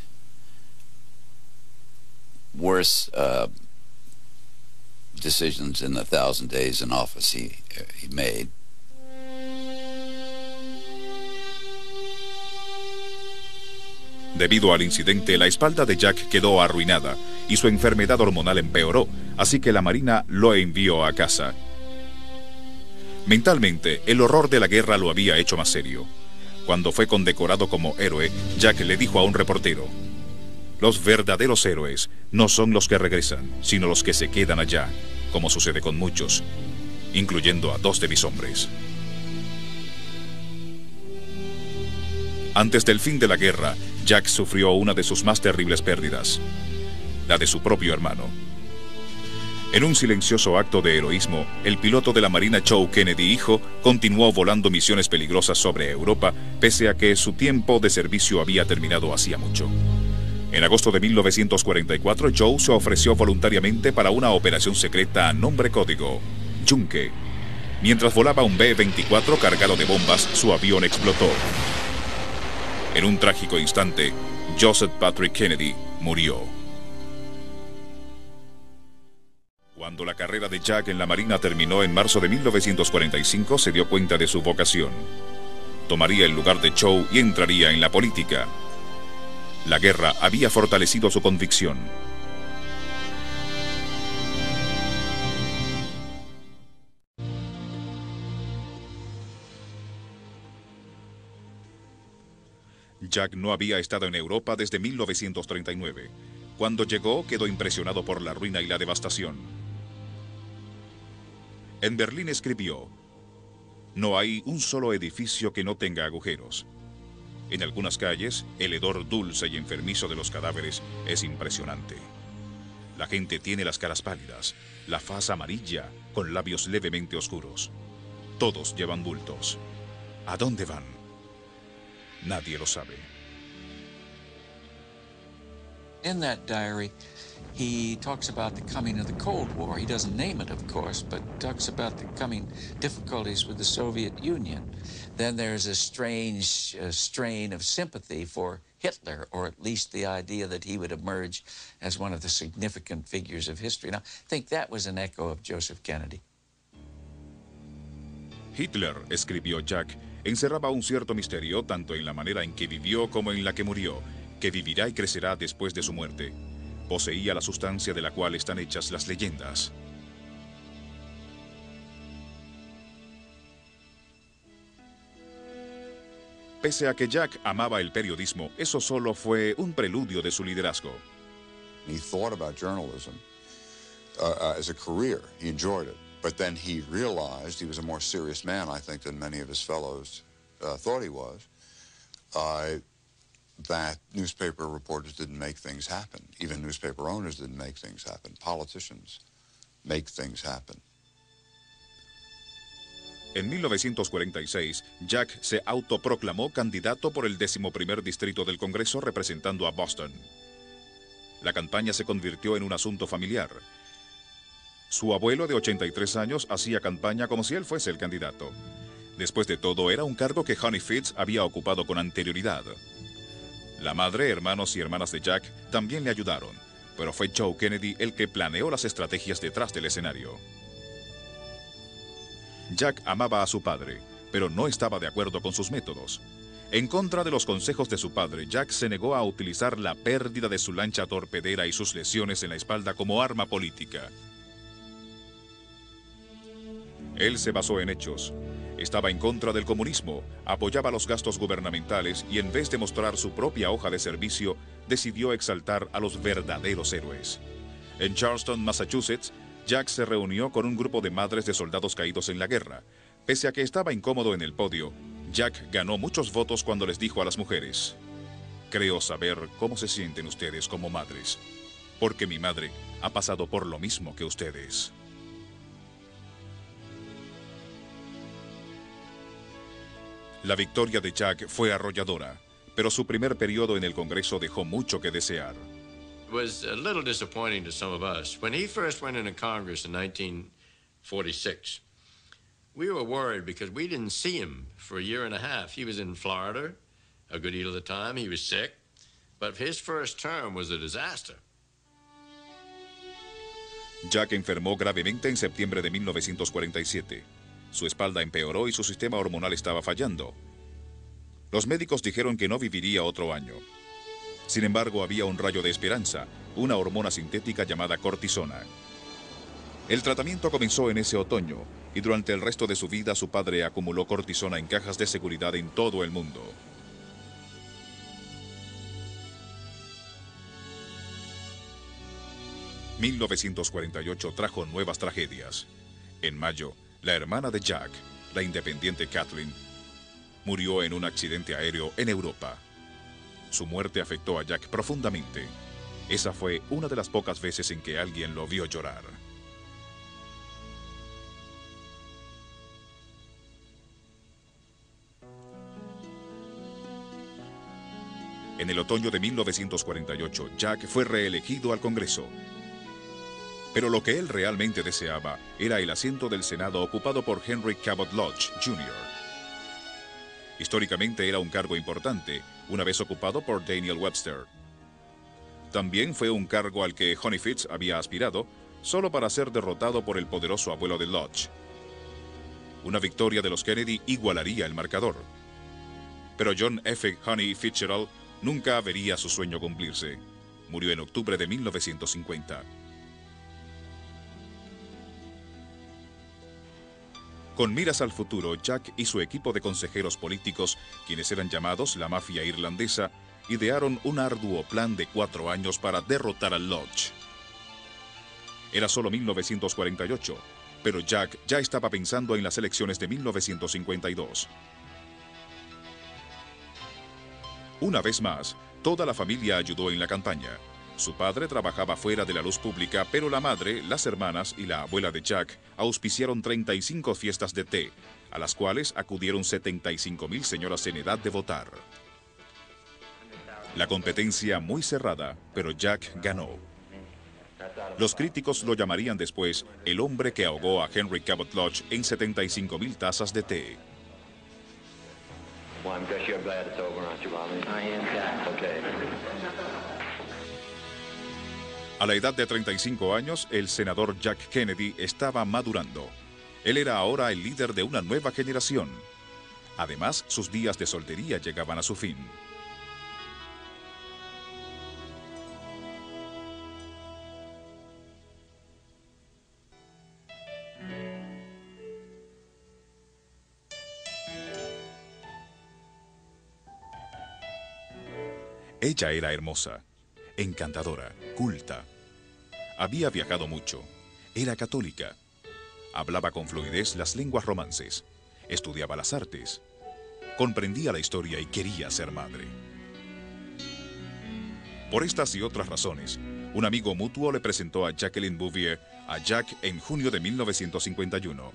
worst uh, decisions in the thousand days in office he, uh, he made. Debido al incidente, la espalda de Jack quedó arruinada y su enfermedad hormonal empeoró, así que la Marina lo envió a casa. Mentalmente, el horror de la guerra lo había hecho más serio. Cuando fue condecorado como héroe, Jack le dijo a un reportero: "Los verdaderos héroes no son los que regresan, sino los que se quedan allá, como sucede con muchos, incluyendo a dos de mis hombres". Antes del fin de la guerra, Jack sufrió una de sus más terribles pérdidas, la de su propio hermano. En un silencioso acto de heroísmo, el piloto de la Marina Joe Kennedy hijo continuó volando misiones peligrosas sobre Europa, pese a que su tiempo de servicio había terminado hacía mucho. En agosto de mil novecientos cuarenta y cuatro, Joe se ofreció voluntariamente para una operación secreta a nombre código, Yunque. Mientras volaba un B veinticuatro cargado de bombas, su avión explotó. En un trágico instante, Joseph Patrick Kennedy murió. Cuando la carrera de Jack en la Marina terminó en marzo de mil novecientos cuarenta y cinco, se dio cuenta de su vocación. Tomaría el lugar de Joe y entraría en la política. La guerra había fortalecido su convicción. Jack no había estado en Europa desde mil novecientos treinta y nueve. Cuando llegó, quedó impresionado por la ruina y la devastación. En Berlín escribió: "No hay un solo edificio que no tenga agujeros. En algunas calles, el hedor dulce y enfermizo de los cadáveres es impresionante. La gente tiene las caras pálidas, la faz amarilla, con labios levemente oscuros. Todos llevan bultos. ¿A dónde van? Nadie lo sabe". In that diary, he talks about the coming of the Cold War. He doesn't name it, of course, but talks about the coming difficulties with the Soviet Union. Then there's a strange uh, strain of sympathy for Hitler, or at least the idea that he would emerge as one of the significant figures of history. Now, I think that was an echo of Joseph Kennedy. Hitler, escribió Jack, encerraba un cierto misterio tanto en la manera en que vivió como en la que murió, que vivirá y crecerá después de su muerte. Poseía la sustancia de la cual están hechas las leyendas. Pese a que Jack amaba el periodismo, eso solo fue un preludio de su liderazgo. He thought about journalism uh, uh, as a career. He enjoyed it. But then he realized he was a more serious man, I think, than many of his fellows uh, thought he was. Uh, that newspaper reporters didn't make things happen. Even newspaper owners didn't make things happen. Politicians make things happen. En mil novecientos cuarenta y seis, Jack se autoproclamó candidato por el decimoprimer distrito del Congreso representando a Boston. La campaña se convirtió en un asunto familiar. Su abuelo de ochenta y tres años hacía campaña como si él fuese el candidato. Después de todo, era un cargo que Honey Fitz había ocupado con anterioridad. La madre, hermanos y hermanas de Jack también le ayudaron, pero fue Joe Kennedy el que planeó las estrategias detrás del escenario. Jack amaba a su padre, pero no estaba de acuerdo con sus métodos. En contra de los consejos de su padre, Jack se negó a utilizar la pérdida de su lancha torpedera y sus lesiones en la espalda como arma política. Él se basó en hechos. Estaba en contra del comunismo, apoyaba los gastos gubernamentales y en vez de mostrar su propia hoja de servicio, decidió exaltar a los verdaderos héroes. En Charleston, Massachusetts, Jack se reunió con un grupo de madres de soldados caídos en la guerra. Pese a que estaba incómodo en el podio, Jack ganó muchos votos cuando les dijo a las mujeres: «Creo saber cómo se sienten ustedes como madres, porque mi madre ha pasado por lo mismo que ustedes». La victoria de Jack fue arrolladora, pero su primer periodo en el Congreso dejó mucho que desear. It was a little disappointing to some of us. When he first went into Congress in nineteen forty-six, we were worried because we didn't see him for a year and a half. He was in Florida a good deal of the time. He was sick, but his first term was a disaster. Jack enfermó gravemente en septiembre de mil novecientos cuarenta y siete. Su espalda empeoró y su sistema hormonal estaba fallando. Los médicos dijeron que no viviría otro año. Sin embargo, había un rayo de esperanza, una hormona sintética llamada cortisona. El tratamiento comenzó en ese otoño, y durante el resto de su vida su padre acumuló cortisona en cajas de seguridad en todo el mundo. mil novecientos cuarenta y ocho trajo nuevas tragedias. En mayo, la hermana de Jack, la independiente Kathleen, murió en un accidente aéreo en Europa. Su muerte afectó a Jack profundamente. Esa fue una de las pocas veces en que alguien lo vio llorar. En el otoño de mil novecientos cuarenta y ocho, Jack fue reelegido al Congreso. Pero lo que él realmente deseaba era el asiento del Senado ocupado por Henry Cabot Lodge, junior Históricamente era un cargo importante, una vez ocupado por Daniel Webster. También fue un cargo al que Honey Fitz había aspirado, solo para ser derrotado por el poderoso abuelo de Lodge. Una victoria de los Kennedy igualaría el marcador. Pero John F. Honey Fitzgerald nunca vería su sueño cumplirse. Murió en octubre de mil novecientos cincuenta. Con miras al futuro, Jack y su equipo de consejeros políticos, quienes eran llamados la mafia irlandesa, idearon un arduo plan de cuatro años para derrotar al Lodge. Era solo mil novecientos cuarenta y ocho, pero Jack ya estaba pensando en las elecciones de mil novecientos cincuenta y dos. Una vez más, toda la familia ayudó en la campaña. Su padre trabajaba fuera de la luz pública, pero la madre, las hermanas y la abuela de Jack auspiciaron treinta y cinco fiestas de té, a las cuales acudieron setenta y cinco mil señoras en edad de votar. La competencia muy cerrada, pero Jack ganó. Los críticos lo llamarían después el hombre que ahogó a Henry Cabot Lodge en setenta y cinco mil tazas de té. Well, I'm guess you're glad it's over, aren't you, Bobby? I am, Jack. Okay. A la edad de treinta y cinco años, el senador Jack Kennedy estaba madurando. Él era ahora el líder de una nueva generación. Además, sus días de soltería llegaban a su fin. Ella era hermosa, encantadora, culta. Había viajado mucho, era católica. Hablaba con fluidez las lenguas romances, estudiaba las artes, comprendía la historia y quería ser madre. Por estas y otras razones, un amigo mutuo le presentó a Jacqueline Bouvier a Jack en junio de mil novecientos cincuenta y uno.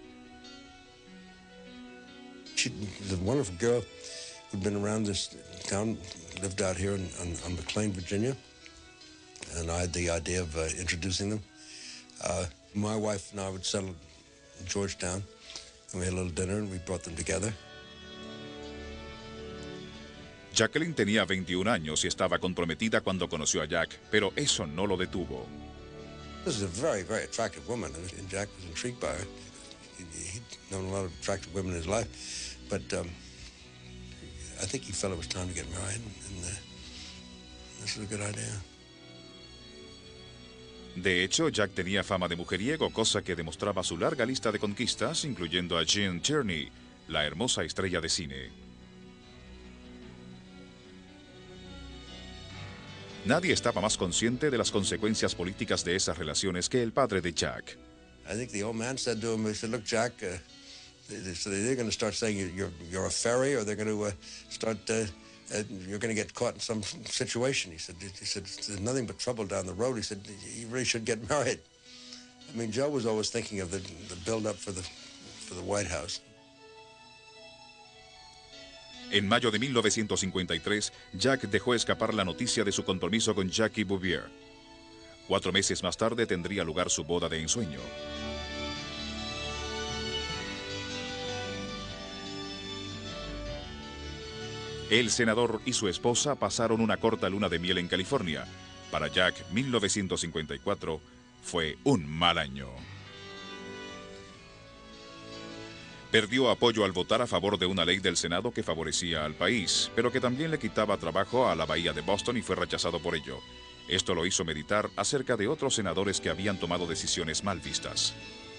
She was a wonderful girl who'd been around this town, lived out here on, on, on McLean, Virginia, and I had the idea of uh, introducing them. Uh, my wife and I would settle in Georgetown, and we had a little dinner, and we brought them together. Jacqueline tenía veintiún años y estaba comprometida cuando conoció a Jack, pero eso no lo detuvo. This is a very, very attractive woman, and Jack was intrigued by her. He'd known a lot of attractive women in his life, but um, I think he felt it was time to get married, and uh, this was a good idea. De hecho, Jack tenía fama de mujeriego, cosa que demostraba su larga lista de conquistas, incluyendo a Jean Tierney, la hermosa estrella de cine. Nadie estaba más consciente de las consecuencias políticas de esas relaciones que el padre de Jack. I think the old man said to him, he said, look, Jack, uh, they, so they're going to start saying you're, you're a fairy, or they're going to uh, start, uh, uh, you're going to get caught in some situation. He said, he said, there's nothing but trouble down the road. He said, you really should get married. I mean, Joe was always thinking of the, the build-up for the, for the White House. En mayo de mil novecientos cincuenta y tres, Jack dejó escapar la noticia de su compromiso con Jackie Bouvier. Cuatro meses más tarde tendría lugar su boda de ensueño. El senador y su esposa pasaron una corta luna de miel en California. Para Jack, mil novecientos cincuenta y cuatro fue un mal año. Perdió apoyo al votar a favor de una ley del Senado que favorecía al país, pero que también le quitaba trabajo a la Bahía de Boston y fue rechazado por ello. Esto lo hizo meditar acerca de otros senadores que habían tomado decisiones mal vistas.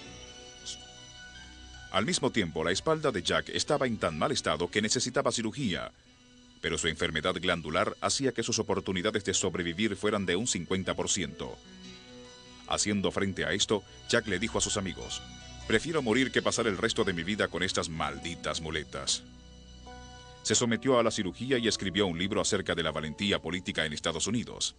Al mismo tiempo, la espalda de Jack estaba en tan mal estado que necesitaba cirugía, pero su enfermedad glandular hacía que sus oportunidades de sobrevivir fueran de un cincuenta por ciento. Haciendo frente a esto, Jack le dijo a sus amigos: prefiero morir que pasar el resto de mi vida con estas malditas muletas. Se sometió a la cirugía y escribió un libro acerca de la valentía política en Estados Unidos.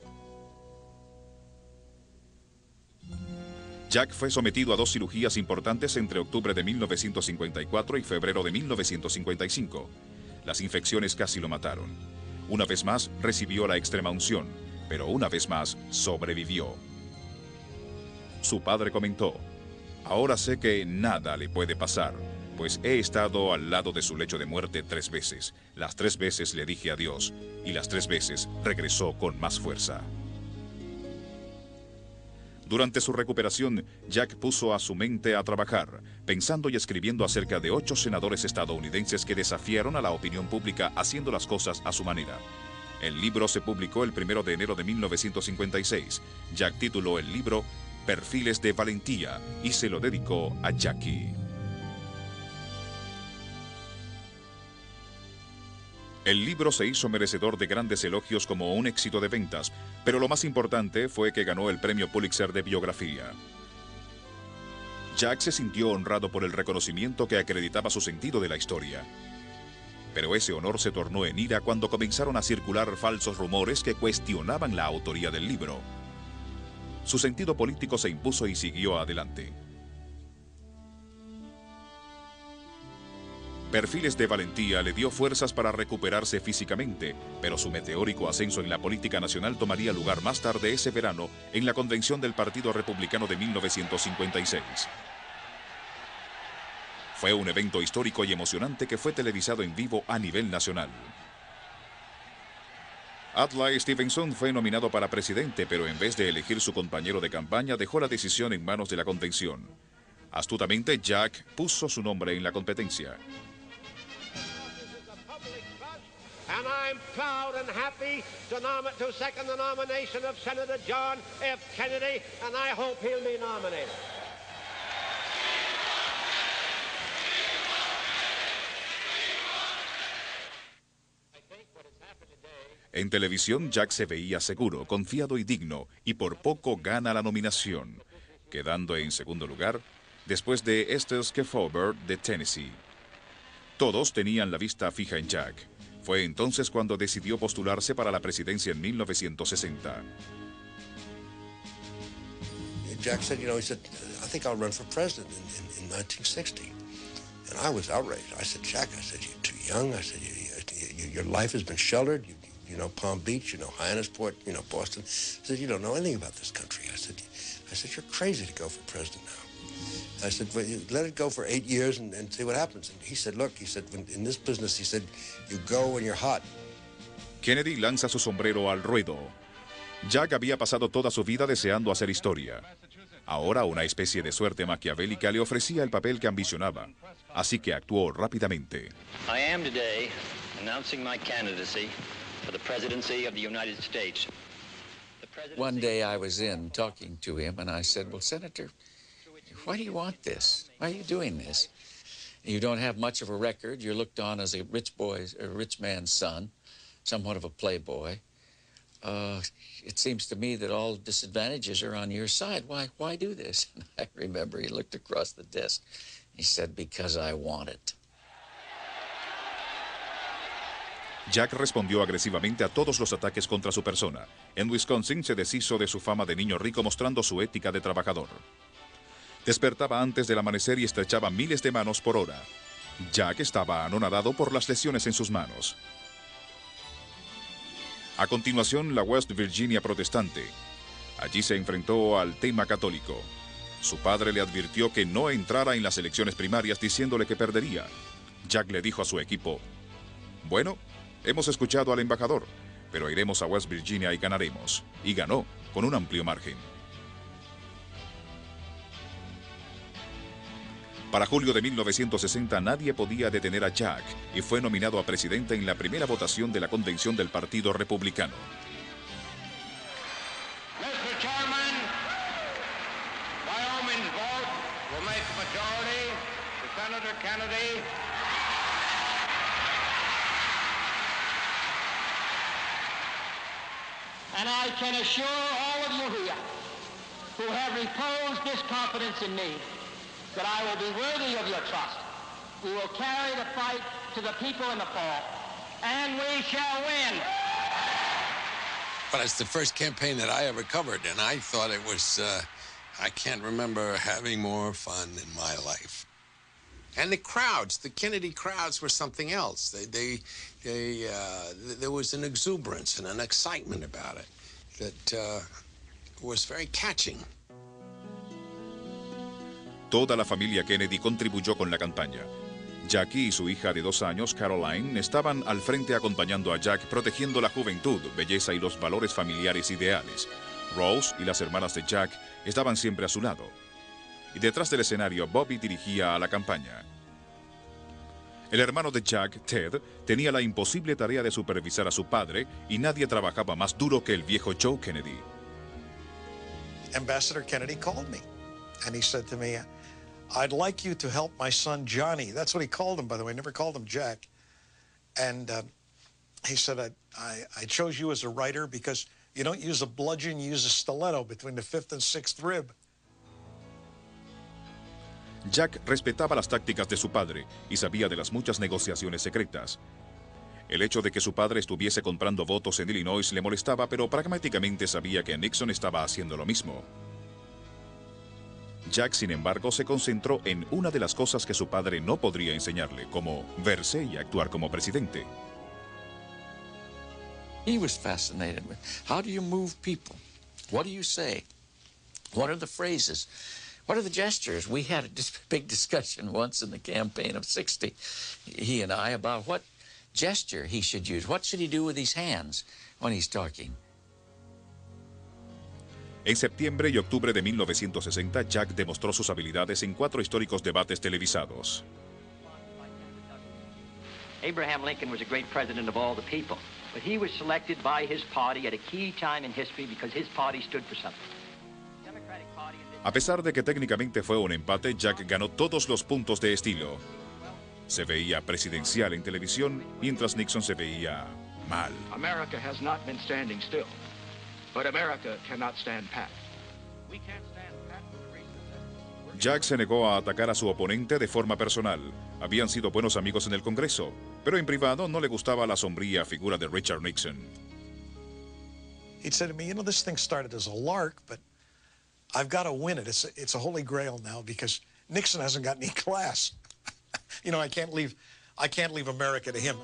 Jack fue sometido a dos cirugías importantes entre octubre de mil novecientos cincuenta y cuatro y febrero de mil novecientos cincuenta y cinco. Las infecciones casi lo mataron. Una vez más recibió la extrema unción, pero una vez más sobrevivió. Su padre comentó: ahora sé que nada le puede pasar, pues he estado al lado de su lecho de muerte tres veces. Las tres veces le dije adiós, y las tres veces regresó con más fuerza. Durante su recuperación, Jack puso a su mente a trabajar, pensando y escribiendo acerca de ocho senadores estadounidenses que desafiaron a la opinión pública haciendo las cosas a su manera. El libro se publicó el primero de enero de mil novecientos cincuenta y seis. Jack tituló el libro Perfiles de Valentía y se lo dedicó a Jackie. El libro se hizo merecedor de grandes elogios como un éxito de ventas, pero lo más importante fue que ganó el premio Pulitzer de biografía. Jack se sintió honrado por el reconocimiento que acreditaba su sentido de la historia. Pero ese honor se tornó en ira cuando comenzaron a circular falsos rumores que cuestionaban la autoría del libro. Su sentido político se impuso y siguió adelante. Perfiles de valentía le dio fuerzas para recuperarse físicamente, pero su meteórico ascenso en la política nacional tomaría lugar más tarde ese verano en la convención del Partido Republicano de mil novecientos cincuenta y seis. Fue un evento histórico y emocionante que fue televisado en vivo a nivel nacional. Adlai Stevenson fue nominado para presidente, pero en vez de elegir su compañero de campaña, dejó la decisión en manos de la convención. Astutamente, Jack puso su nombre en la competencia. And I'm proud and happy to, nom to second the nomination of Senator John F. Kennedy, and I hope he'll be nominated. En televisión, Jack se veía seguro, confiado y digno, y por poco gana la nominación, quedando en segundo lugar, después de Estes Kefauver de Tennessee. Todos tenían la vista fija en Jack. Fue entonces cuando decidió postularse para la presidencia en mil novecientos sesenta. Jack said, you know, he said, I think I'll run for president in, in, in nineteen sixty. And I was outraged. I said, Jack, I said, you're too young. I said, you, you, your life has been sheltered. You, you know, Palm Beach, you know, Hyannisport, you know, Boston. I said, you don't know anything about this country. I said, I said, you're crazy to go for president now. I said, well, you let it go for eight years and, and see what happens. And he said, look, he said, in this business, he said, you go when you're hot. Kennedy lanza su sombrero al ruedo. Jack había pasado toda su vida deseando hacer historia. Ahora una especie de suerte maquiavélica le ofrecía el papel que ambicionaba, así que actuó rápidamente. I am today announcing my candidacy for the presidency of the United States. One day I was in talking to him and I said, well, Senator, why do you want this? Why are you doing this? You don't have much of a record. You're looked on as a rich boy's, a rich man's son, somewhat of a playboy. Uh, it seems to me that all disadvantages are on your side. Why, why do this? And I remember he looked across the desk. He said, because I want it. Jack respondió agresivamente a todos los ataques contra su persona. En Wisconsin se deshizo de su fama de niño rico mostrando su ética de trabajador. Despertaba antes del amanecer y estrechaba miles de manos por hora. Jack estaba anonadado por las lesiones en sus manos. A continuación, la West Virginia protestante. Allí se enfrentó al tema católico. Su padre le advirtió que no entrara en las elecciones primarias diciéndole que perdería. Jack le dijo a su equipo, bueno, hemos escuchado al embajador, pero iremos a West Virginia y ganaremos. Y ganó, con un amplio margen. Para julio de mil novecientos sesenta nadie podía detener a Jack y fue nominado a presidente en la primera votación de la convención del Partido Republicano. mister Chairman, Wyoming's vote will make a majority to Senator Kennedy. And I can assure all of you here who have reposed this confidence in me that I will be worthy of your trust. We will carry the fight to the people in the fall, and we shall win. But it's the first campaign that I ever covered, and I thought it was, uh, I can't remember having more fun in my life. And the crowds, the Kennedy crowds were something else. They, they, they, uh, there was an exuberance and an excitement about it that uh, was very catching. Toda la familia Kennedy contribuyó con la campaña. Jackie y su hija de dos años, Caroline, estaban al frente acompañando a Jack, protegiendo la juventud, belleza y los valores familiares ideales. Rose y las hermanas de Jack estaban siempre a su lado. Y detrás del escenario, Bobby dirigía a la campaña. El hermano de Jack, Ted, tenía la imposible tarea de supervisar a su padre y nadie trabajaba más duro que el viejo Joe Kennedy. Ambassador Kennedy called me and he said to me, I'd like you to help my son Johnny. That's what he called him, by the way. Never called him Jack. And uh, he said, I, I, I chose you as a writer because you don't use a bludgeon, you use a stiletto between the fifth and sixth rib. Jack respetaba las tácticas de su padre y sabía de las muchas negociaciones secretas. El hecho de que su padre estuviese comprando votos en Illinois le molestaba, pero pragmáticamente sabía que Nixon estaba haciendo lo mismo. Jack, sin embargo, se concentró en una de las cosas que su padre no podría enseñarle, como verse y actuar como presidente. He was fascinated with how do you move people? What do you say? What are the phrases? What are the gestures? We had a dis- big discussion once in the campaign of sixty, he and I, about what gesture he should use. What should he do with his hands when he's talking? En septiembre y octubre de mil novecientos sesenta, Jack demostró sus habilidades en cuatro históricos debates televisados. Abraham Lincoln was a great president of all the people, but he was selected by his party at a key time in history because his party stood for something. A pesar de que técnicamente fue un empate, Jack ganó todos los puntos de estilo. Se veía presidencial en televisión, mientras Nixon se veía mal. America has not been standing still, but America cannot stand pat. We can't stand pat for the reason that... Jack se negó a atacar a su oponente de forma personal. Habían sido buenos amigos en el Congreso, pero en privado no le gustaba la sombría figura de Richard Nixon. He said to me, you know, this thing started as a lark, but I've got to win it. It's a, it's a holy grail now because Nixon hasn't got any class. You know, I can't leave, I can't leave America to him.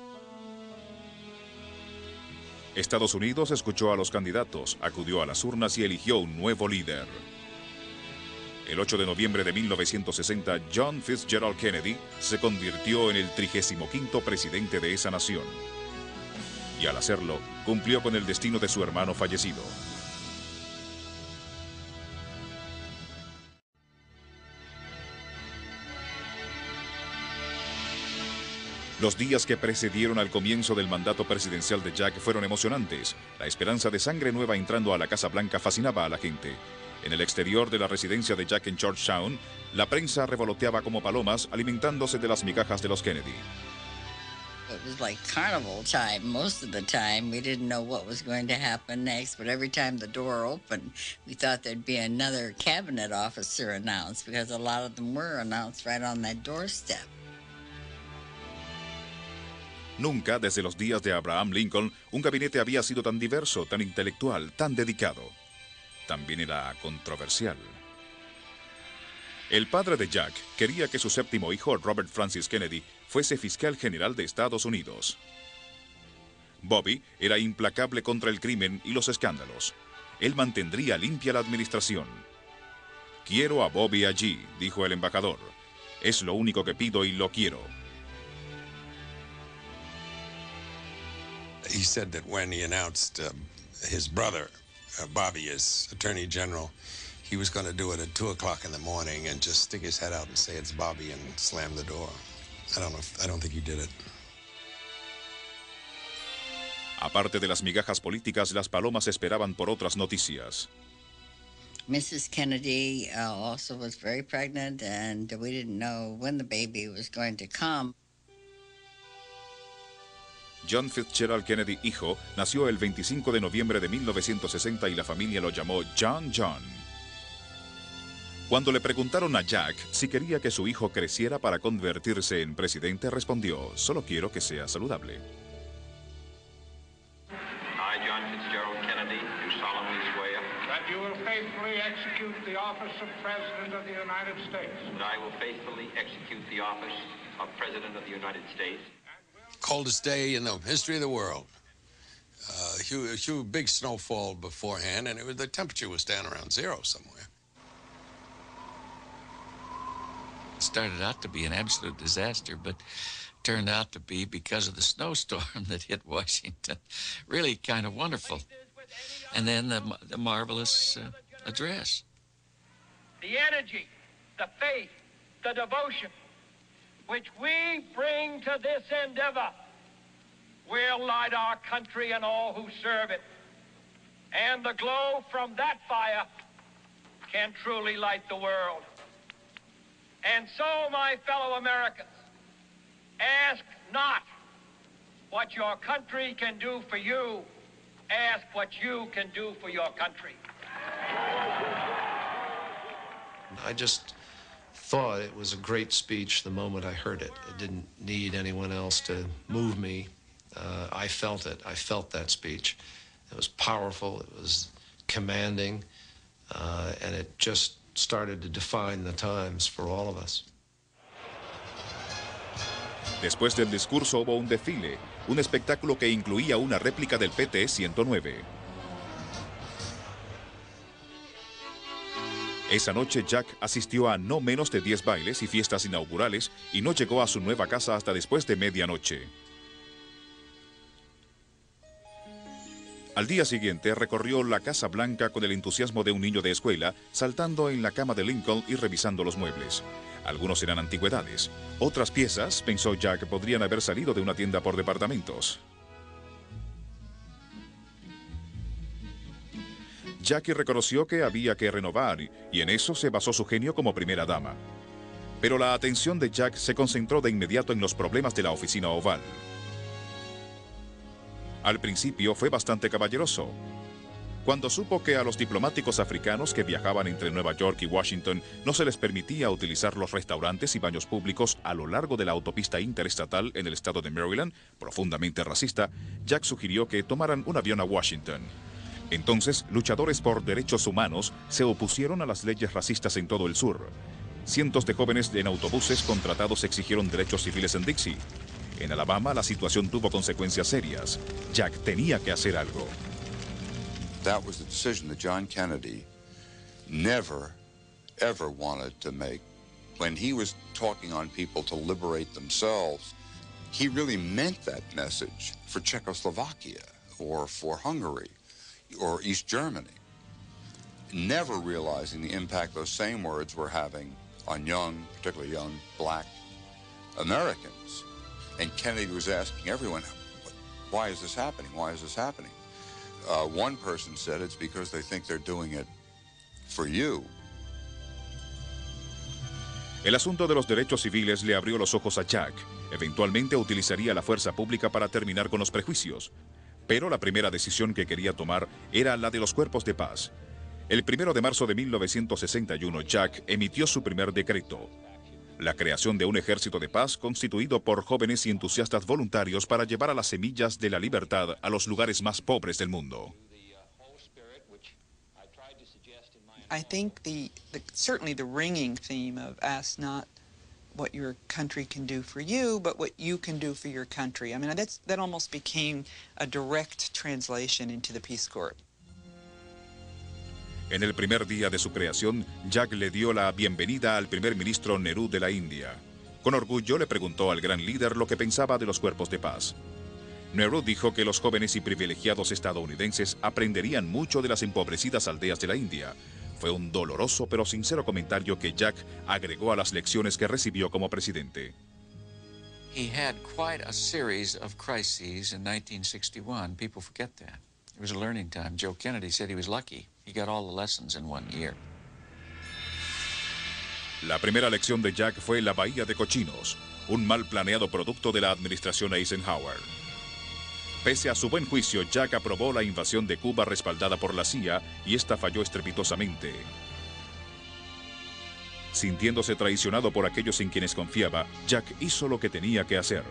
Estados Unidos escuchó a los candidatos, acudió a las urnas y eligió un nuevo líder. El ocho de noviembre de mil novecientos sesenta, John Fitzgerald Kennedy se convirtió en el trigésimo quinto presidente de esa nación. Y al hacerlo, cumplió con el destino de su hermano fallecido. Los días que precedieron al comienzo del mandato presidencial de Jack fueron emocionantes. La esperanza de sangre nueva entrando a la Casa Blanca fascinaba a la gente. En el exterior de la residencia de Jack en Georgetown, la prensa revoloteaba como palomas, alimentándose de las migajas de los Kennedy. It was like carnival time most of the time. We didn't know what was going to happen next, but every time the door opened, we thought there'd be another cabinet officer announced because a lot of them were announced right on that doorstep. Nunca, desde los días de Abraham Lincoln, un gabinete había sido tan diverso, tan intelectual, tan dedicado. También era controversial. El padre de Jack quería que su séptimo hijo, Robert Francis Kennedy, fuese fiscal general de Estados Unidos. Bobby era implacable contra el crimen y los escándalos. Él mantendría limpia la administración. Quiero a Bobby allí, dijo el embajador. Es lo único que pido y lo quiero. He said that when he announced um, his brother, uh, Bobby, as Attorney General, he was going to do it at two o'clock in the morning and just stick his head out and say it's Bobby and slam the door. I don't know. If, I don't think he did it. Aparte de las migajas políticas, las palomas esperaban por otras noticias. Missus Kennedy uh, also was very pregnant, and we didn't know when the baby was going to come. John Fitzgerald Kennedy, hijo, nació el veinticinco de noviembre de mil novecientos sesenta y la familia lo llamó John John. Cuando le preguntaron a Jack si quería que su hijo creciera para convertirse en presidente, respondió, solo quiero que sea saludable. I, John Fitzgerald Kennedy, do solemnly swear that you will faithfully execute the office of President of the United States. that I will faithfully execute the office of President of the United States. Coldest day in the history of the world. Uh, huge, huge, big snowfall beforehand, and it was, the temperature was down around zero somewhere. It started out to be an absolute disaster, but turned out to be, because of the snowstorm that hit Washington, really kind of wonderful. And then the, the marvelous uh, address. The energy, the faith, the devotion which we bring to this endeavor will light our country and all who serve it. And the glow from that fire can truly light the world. And so, my fellow Americans, ask not what your country can do for you, ask what you can do for your country. I just thought it was a great speech the moment I heard it. It didn't need anyone else to move me. Uh, I felt it. I felt that speech. It was powerful. It was commanding. Uh, and it just started to define the times for all of us. Después del discurso hubo un desfile, un espectáculo que incluía una réplica del P T ciento nueve. Esa noche Jack asistió a no menos de diez bailes y fiestas inaugurales y no llegó a su nueva casa hasta después de medianoche. Al día siguiente recorrió la Casa Blanca con el entusiasmo de un niño de escuela, saltando en la cama de Lincoln y revisando los muebles. Algunos eran antigüedades. Otras piezas, pensó Jack, podrían haber salido de una tienda por departamentos. Jackie reconoció que había que renovar y en eso se basó su genio como primera dama. Pero la atención de Jack se concentró de inmediato en los problemas de la oficina oval. Al principio fue bastante caballeroso. Cuando supo que a los diplomáticos africanos que viajaban entre Nueva York y Washington no se les permitía utilizar los restaurantes y baños públicos a lo largo de la autopista interestatal en el estado de Maryland, profundamente racista, Jack sugirió que tomaran un avión a Washington. Entonces, luchadores por derechos humanos se opusieron a las leyes racistas en todo el sur. Cientos de jóvenes en autobuses contratados exigieron derechos civiles en Dixie. En Alabama, la situación tuvo consecuencias serias. Jack tenía que hacer algo. That was the decision that John Kennedy never, ever wanted to make. When he was talking on people to liberate themselves, he really meant that message for Czechoslovakia or for Hungary or East Germany, never realizing the impact those same words were having on young, particularly young, black Americans. And Kennedy was asking everyone, why is this happening? Why is this happening? Uh, one person said it's because they think they're doing it for you. El asunto de los derechos civiles le abrió los ojos a Jack. Eventualmente utilizaría la fuerza pública para terminar con los prejuicios. Pero la primera decisión que quería tomar era la de los cuerpos de paz. El primero de marzo de mil novecientos sesenta y uno, Jack emitió su primer decreto. La creación de un ejército de paz constituido por jóvenes y entusiastas voluntarios para llevar a las semillas de la libertad a los lugares más pobres del mundo. I think the, the certainly the ringing theme of ask not what your country can do for you, but what you can do for your country. I mean, that's, that almost became a direct translation into the Peace Corps. En el primer día de su creación, Jack le dio la bienvenida al primer ministro Nehru de la India. Con orgullo le preguntó al gran líder lo que pensaba de los cuerpos de paz. Nehru dijo que los jóvenes y privilegiados estadounidenses aprenderían mucho de las empobrecidas aldeas de la India. Fue un doloroso pero sincero comentario que Jack agregó a las lecciones que recibió como presidente. He had quite a series of crises in nineteen sixty-one. People forget that. It was a learning time. Joe Kennedy said he was lucky. He got all the lessons in one year. La primera lección de Jack fue la Bahía de Cochinos, un mal planeado producto de la administración Eisenhower. Pese a su buen juicio, Jack aprobó la invasión de Cuba respaldada por la C I A y esta falló estrepitosamente. Sintiéndose traicionado por aquellos en quienes confiaba, Jack hizo lo que tenía que hacer.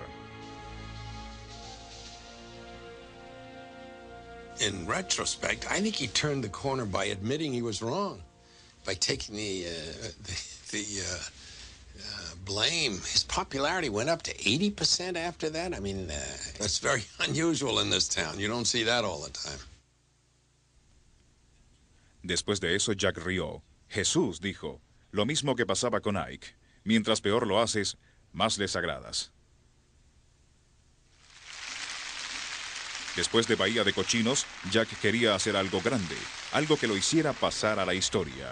In retrospect, I think he turned the corner by admitting he was wrong, by taking the uh, the, the uh, uh, blame. His popularity went up to eighty percent after that. I mean, uh, that's very unusual in this town. You don't see that all the time. Después de eso, Jack rió. Jesús dijo, lo mismo que pasaba con Ike. Mientras peor lo haces, más les agradas. Después de Bahía de Cochinos, Jack quería hacer algo grande, algo que lo hiciera pasar a la historia.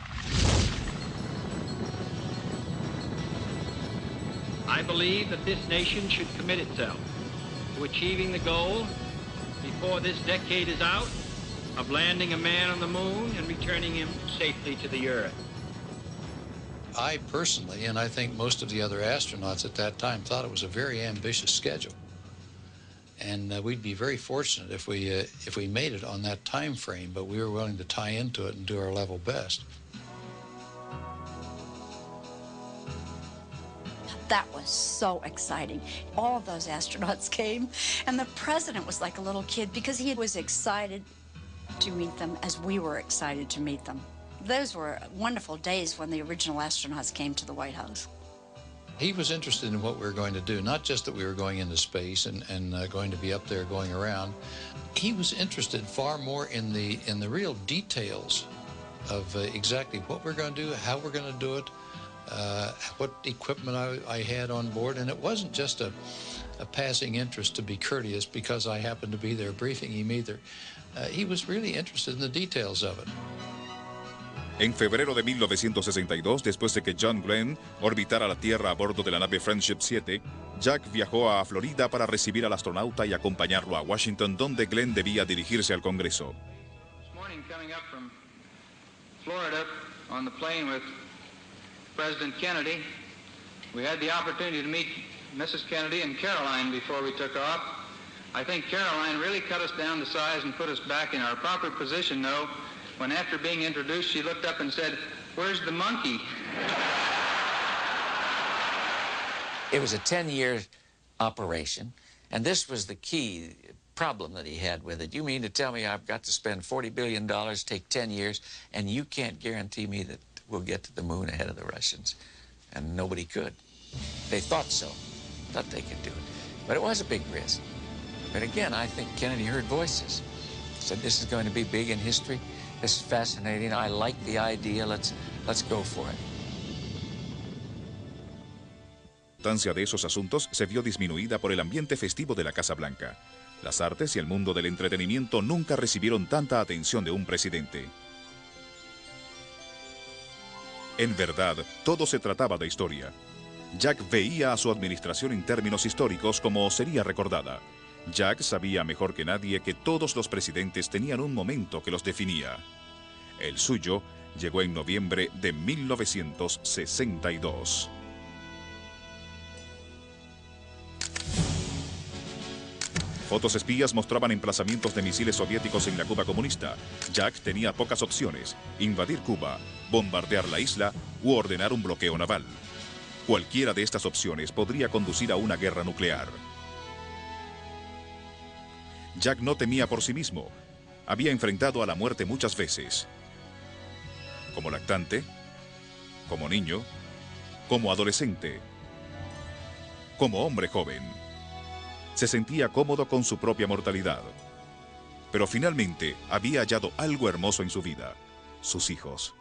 I believe that this nation should commit itself to achieving the goal before this decade is out of landing a man on the moon and returning him safely to the earth. I personally, and I think most of the other astronauts at that time, thought it was a very ambitious schedule. And uh, we'd be very fortunate if we uh, if we made it on that time frame, but we were willing to tie into it and do our level best. That was so exciting. All of those astronauts came, and the president was like a little kid because he was excited to meet them as we were excited to meet them. those were wonderful days when the original astronauts came to the White House. He was interested in what we were going to do, not just that we were going into space and, and uh, going to be up there going around. He was interested far more in the, in the real details of uh, exactly what we're going to do, how we're going to do it, uh, what equipment I, I had on board. And it wasn't just a, a passing interest to be courteous because I happened to be there briefing him either. Uh, he was really interested in the details of it. En febrero de mil novecientos sesenta y dos, después de que John Glenn orbitara la Tierra a bordo de la nave Friendship siete, Jack viajó a Florida para recibir al astronauta y acompañarlo a Washington, donde Glenn debía dirigirse al Congreso. This morning, coming up from Florida on the plane with President Kennedy, we had the opportunity to meet Missus Kennedy and Caroline before we took off. I think Caroline really cut us down to size and put us back in our proper position, though, when after being introduced, she looked up and said, "Where's the monkey?" It was a ten-year operation, and this was the key problem that he had with it. You mean to tell me I've got to spend forty billion dollars, take ten years, and you can't guarantee me that we'll get to the moon ahead of the Russians? And nobody could. They thought so, thought they could do it. But it was a big risk. But again, I think Kennedy heard voices. Said, this is going to be big in history. This is fascinating. I like the idea. Let's, let's go for it. La importancia de esos asuntos se vio disminuida por el ambiente festivo de la Casa Blanca. Las artes y el mundo del entretenimiento nunca recibieron tanta atención de un presidente. En verdad, todo se trataba de historia. Jack veía a su administración en términos históricos como sería recordada. Jack sabía mejor que nadie que todos los presidentes tenían un momento que los definía. El suyo llegó en noviembre de mil novecientos sesenta y dos. Fotos espías mostraban emplazamientos de misiles soviéticos en la Cuba comunista. Jack tenía pocas opciones: invadir Cuba, bombardear la isla u ordenar un bloqueo naval. Cualquiera de estas opciones podría conducir a una guerra nuclear. Jack no temía por sí mismo. Había enfrentado a la muerte muchas veces. Como lactante, como niño, como adolescente, como hombre joven. Se sentía cómodo con su propia mortalidad. Pero finalmente había hallado algo hermoso en su vida: sus hijos.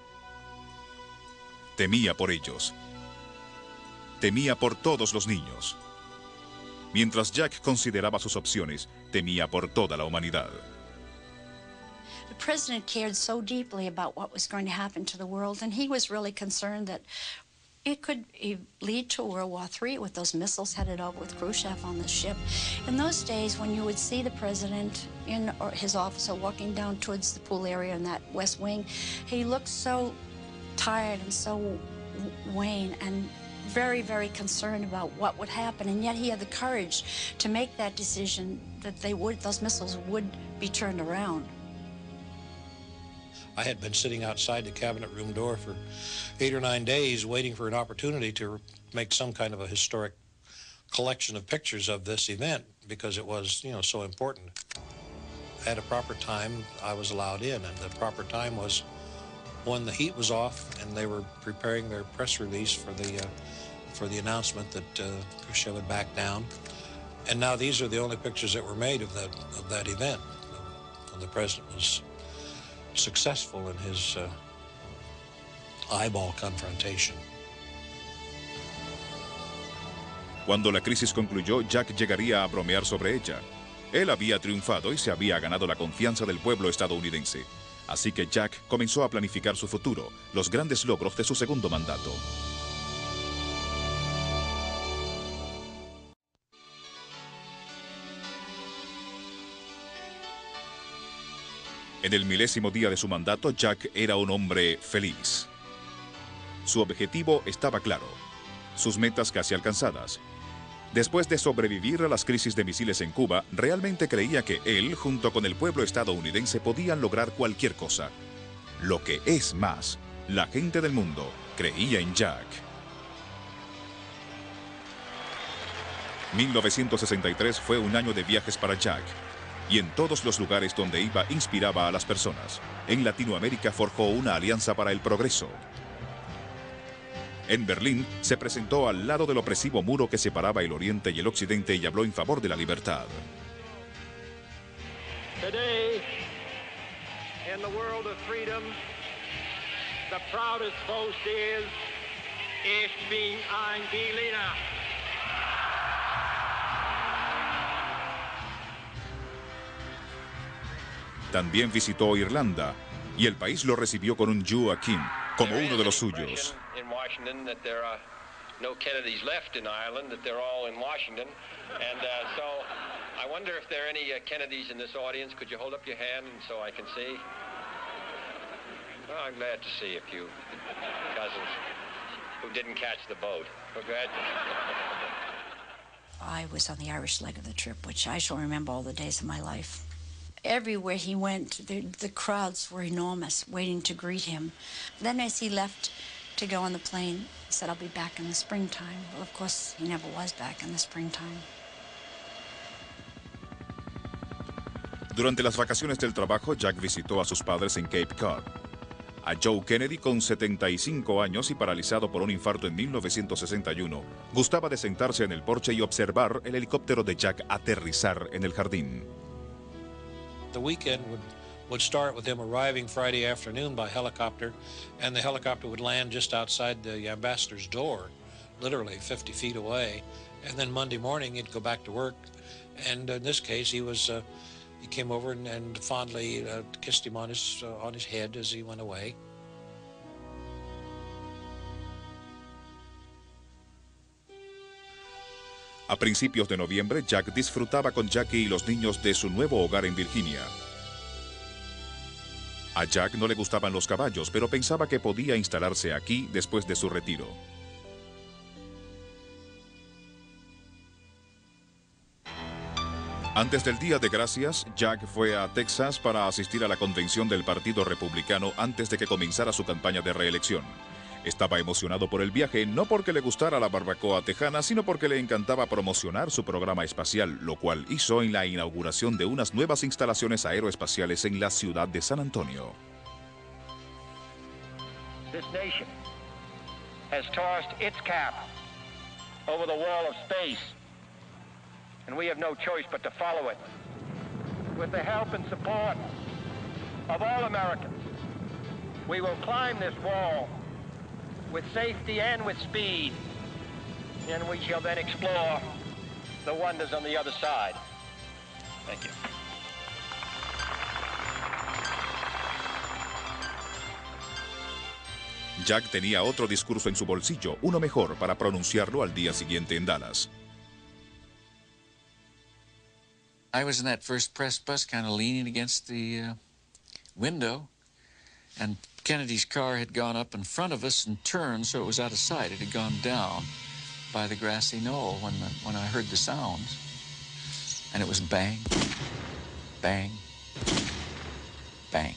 Temía por ellos. Temía por todos los niños. Mientras Jack consideraba sus opciones, temía por toda la humanidad. The president cared so deeply about what was going to happen to the world, and he was really concerned that it could lead to World War Three with those missiles headed over with Khrushchev on the ship. In those days, when you would see the president in or his office or walking down towards the pool area in that West Wing, he looked so tired and so wan and very, very concerned about what would happen, and yet he had the courage to make that decision that they would, those missiles would be turned around. I had been sitting outside the cabinet room door for eight or nine days waiting for an opportunity to make some kind of a historic collection of pictures of this event because it was, you know, so important. At a proper time, I was allowed in, and the proper time was when the heat was off and they were preparing their press release for the uh, for the announcement that uh, Khrushchev had backed down. And now these are the only pictures that were made of that of that event when the president was successful in his uh, eyeball confrontation. Cuando la crisis concluyó, Jack llegaría a bromear sobre ella. Él había triunfado y se había ganado la confianza del pueblo estadounidense. Así que Jack comenzó a planificar su futuro, los grandes logros de su segundo mandato. En el milésimo día de su mandato, Jack era un hombre feliz. Su objetivo estaba claro, sus metas casi alcanzadas. Después de sobrevivir a las crisis de misiles en Cuba, realmente creía que él, junto con el pueblo estadounidense, podían lograr cualquier cosa. Lo que es más, la gente del mundo creía en Jack. mil novecientos sesenta y tres fue un año de viajes para Jack. y en todos los lugares donde iba inspiraba a las personas. En Latinoamérica forjó una alianza para el progreso. En Berlín se presentó al lado del opresivo muro que separaba el Oriente y el Occidente y habló en favor de la libertad. Today, in the world of freedom, the proudest boast is, ich bin ein Berliner. También visitó Irlanda y el país lo recibió con un Joachim como uno de los suyos. In Washington that there are no Kennedys left in Ireland, that they're all in Washington. And uh, so I wonder if there are any uh, Kennedys in this audience. Could you hold up your hand and so I can see? Well, I'm glad to see a few cousins who didn't catch the boat. Congratulations. I was on the Irish leg of the trip, which I shall remember all the days of my life. Everywhere he went, the, the crowds were enormous, waiting to greet him. Then as he left to go on the plane, he said, I'll be back in the springtime. Well, of course, he never was back in the springtime. Durante las vacaciones del trabajo, Jack visitó a sus padres en Cape Cod. A Joe Kennedy, con setenta y cinco años y paralizado por un infarto en mil novecientos sesenta y uno, gustaba de sentarse en el porche y observar el helicóptero de Jack aterrizar en el jardín. The weekend would, would start with him arriving Friday afternoon by helicopter, and the helicopter would land just outside the ambassador's door, literally fifty feet away. And then Monday morning he'd go back to work, and in this case he was uh, he came over and, and fondly uh, kissed him on his uh, on his head as he went away. A principios de noviembre, Jack disfrutaba con Jackie y los niños de su nuevo hogar en Virginia. A Jack no le gustaban los caballos, pero pensaba que podía instalarse aquí después de su retiro. Antes del Día de Gracias, Jack fue a Texas para asistir a la convención del Partido Republicano antes de que comenzara su campaña de reelección. Estaba emocionado por el viaje, no porque le gustara la barbacoa tejana, sino porque le encantaba promocionar su programa espacial, lo cual hizo en la inauguración de unas nuevas instalaciones aeroespaciales en la ciudad de San Antonio. This nation has tossed its cap over the wall of space, and we have no choice but to follow it. With the help and support of all Americans, we will climb this wall with safety and with speed, and we shall then explore the wonders on the other side. Thank you. Jack tenía otro discurso en su bolsillo, uno mejor para pronunciarlo al día siguiente en Dallas. I was in that first press bus kind of leaning against the uh, window, and Kennedy's car had gone up in front of us and turned so it was out of sight. It had gone down by the grassy knoll when, the, when I heard the sounds. And it was bang, bang, bang.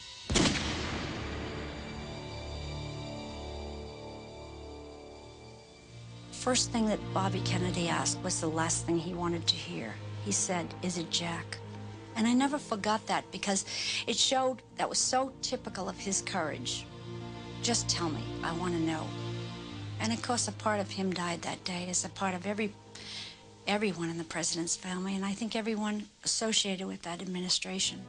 First thing that Bobby Kennedy asked was the last thing he wanted to hear. He said, "Is it Jack?" And I never forgot that because it showed that was so typical of his courage. Just tell me, I want to know. And of course, a part of him died that day, as a part of every, everyone in the president's family, and I think everyone associated with that administration.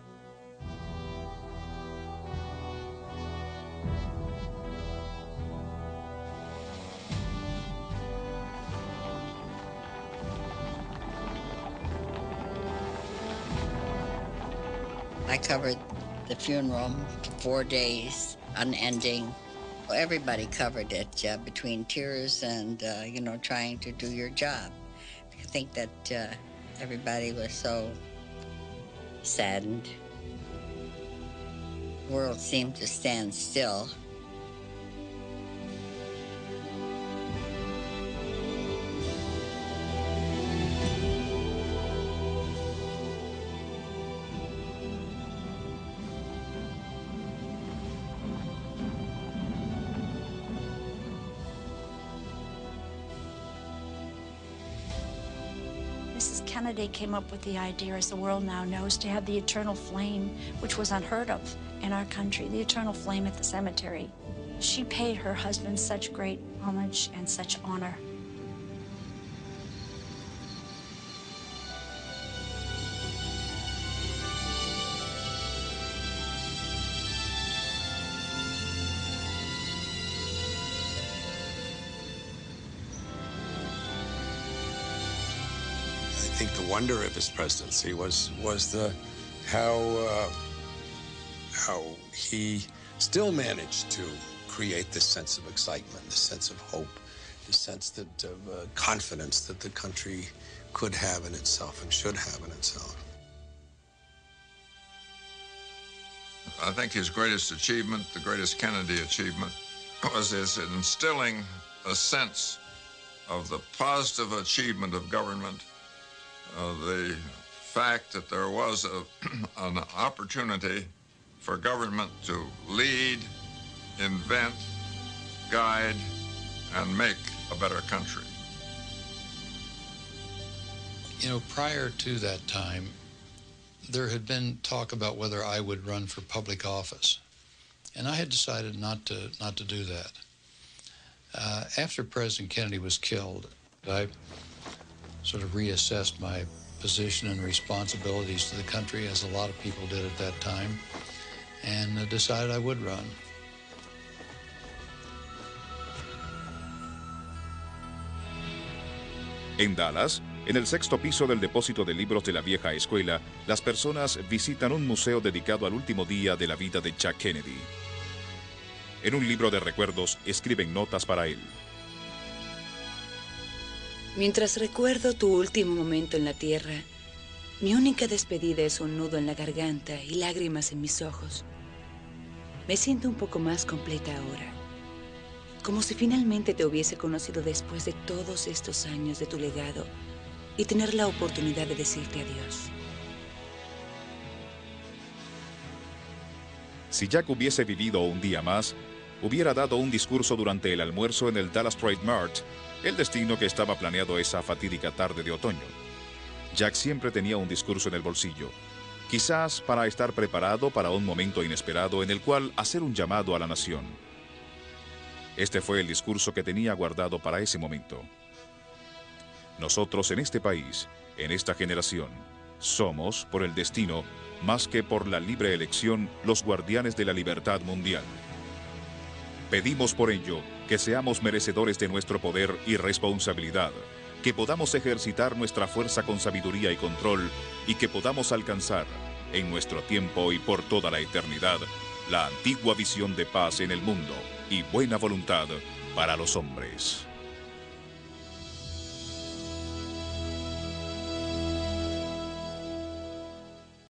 I covered the funeral for four days, unending. Everybody covered it uh, between tears and, uh, you know, trying to do your job. I think that uh, everybody was so saddened. The world seemed to stand still. Missus Kennedy came up with the idea, as the world now knows, to have the eternal flame, which was unheard of in our country, the eternal flame at the cemetery. She paid her husband such great homage and such honor. I think the wonder of his presidency was was the how uh, how he still managed to create this sense of excitement, this sense of hope, this sense that of uh, confidence that the country could have in itself and should have in itself. I think his greatest achievement, the greatest Kennedy achievement, was his instilling a sense of the positive achievement of government. Uh, the fact that there was a, an opportunity for government to lead, invent, guide, and make a better country. You know, prior to that time, there had been talk about whether I would run for public office, and I had decided not to not to do that. Uh, after President Kennedy was killed, I sort of reassessed my position and responsibilities to the country, as a lot of people did at that time, and uh, decided I would run. En Dallas, en el sexto piso del depósito de libros de la vieja escuela, las personas visitan un museo dedicado al último día de la vida de Jack Kennedy. En un libro de recuerdos escriben notas para él. Mientras recuerdo tu último momento en la tierra, mi única despedida es un nudo en la garganta y lágrimas en mis ojos. Me siento un poco más completa ahora, como si finalmente te hubiese conocido después de todos estos años de tu legado y tener la oportunidad de decirte adiós. Si Jack hubiese vivido un día más, hubiera dado un discurso durante el almuerzo en el Dallas Trade Mart, el destino que estaba planeado esa fatídica tarde de otoño. Jack siempre tenía un discurso en el bolsillo, quizás para estar preparado para un momento inesperado en el cual hacer un llamado a la nación. Este fue el discurso que tenía guardado para ese momento. Nosotros en este país, en esta generación, somos, por el destino, más que por la libre elección, los guardianes de la libertad mundial. Pedimos por ello que seamos merecedores de nuestro poder y responsabilidad, que podamos ejercitar nuestra fuerza con sabiduría y control y que podamos alcanzar, en nuestro tiempo y por toda la eternidad, la antigua visión de paz en el mundo y buena voluntad para los hombres.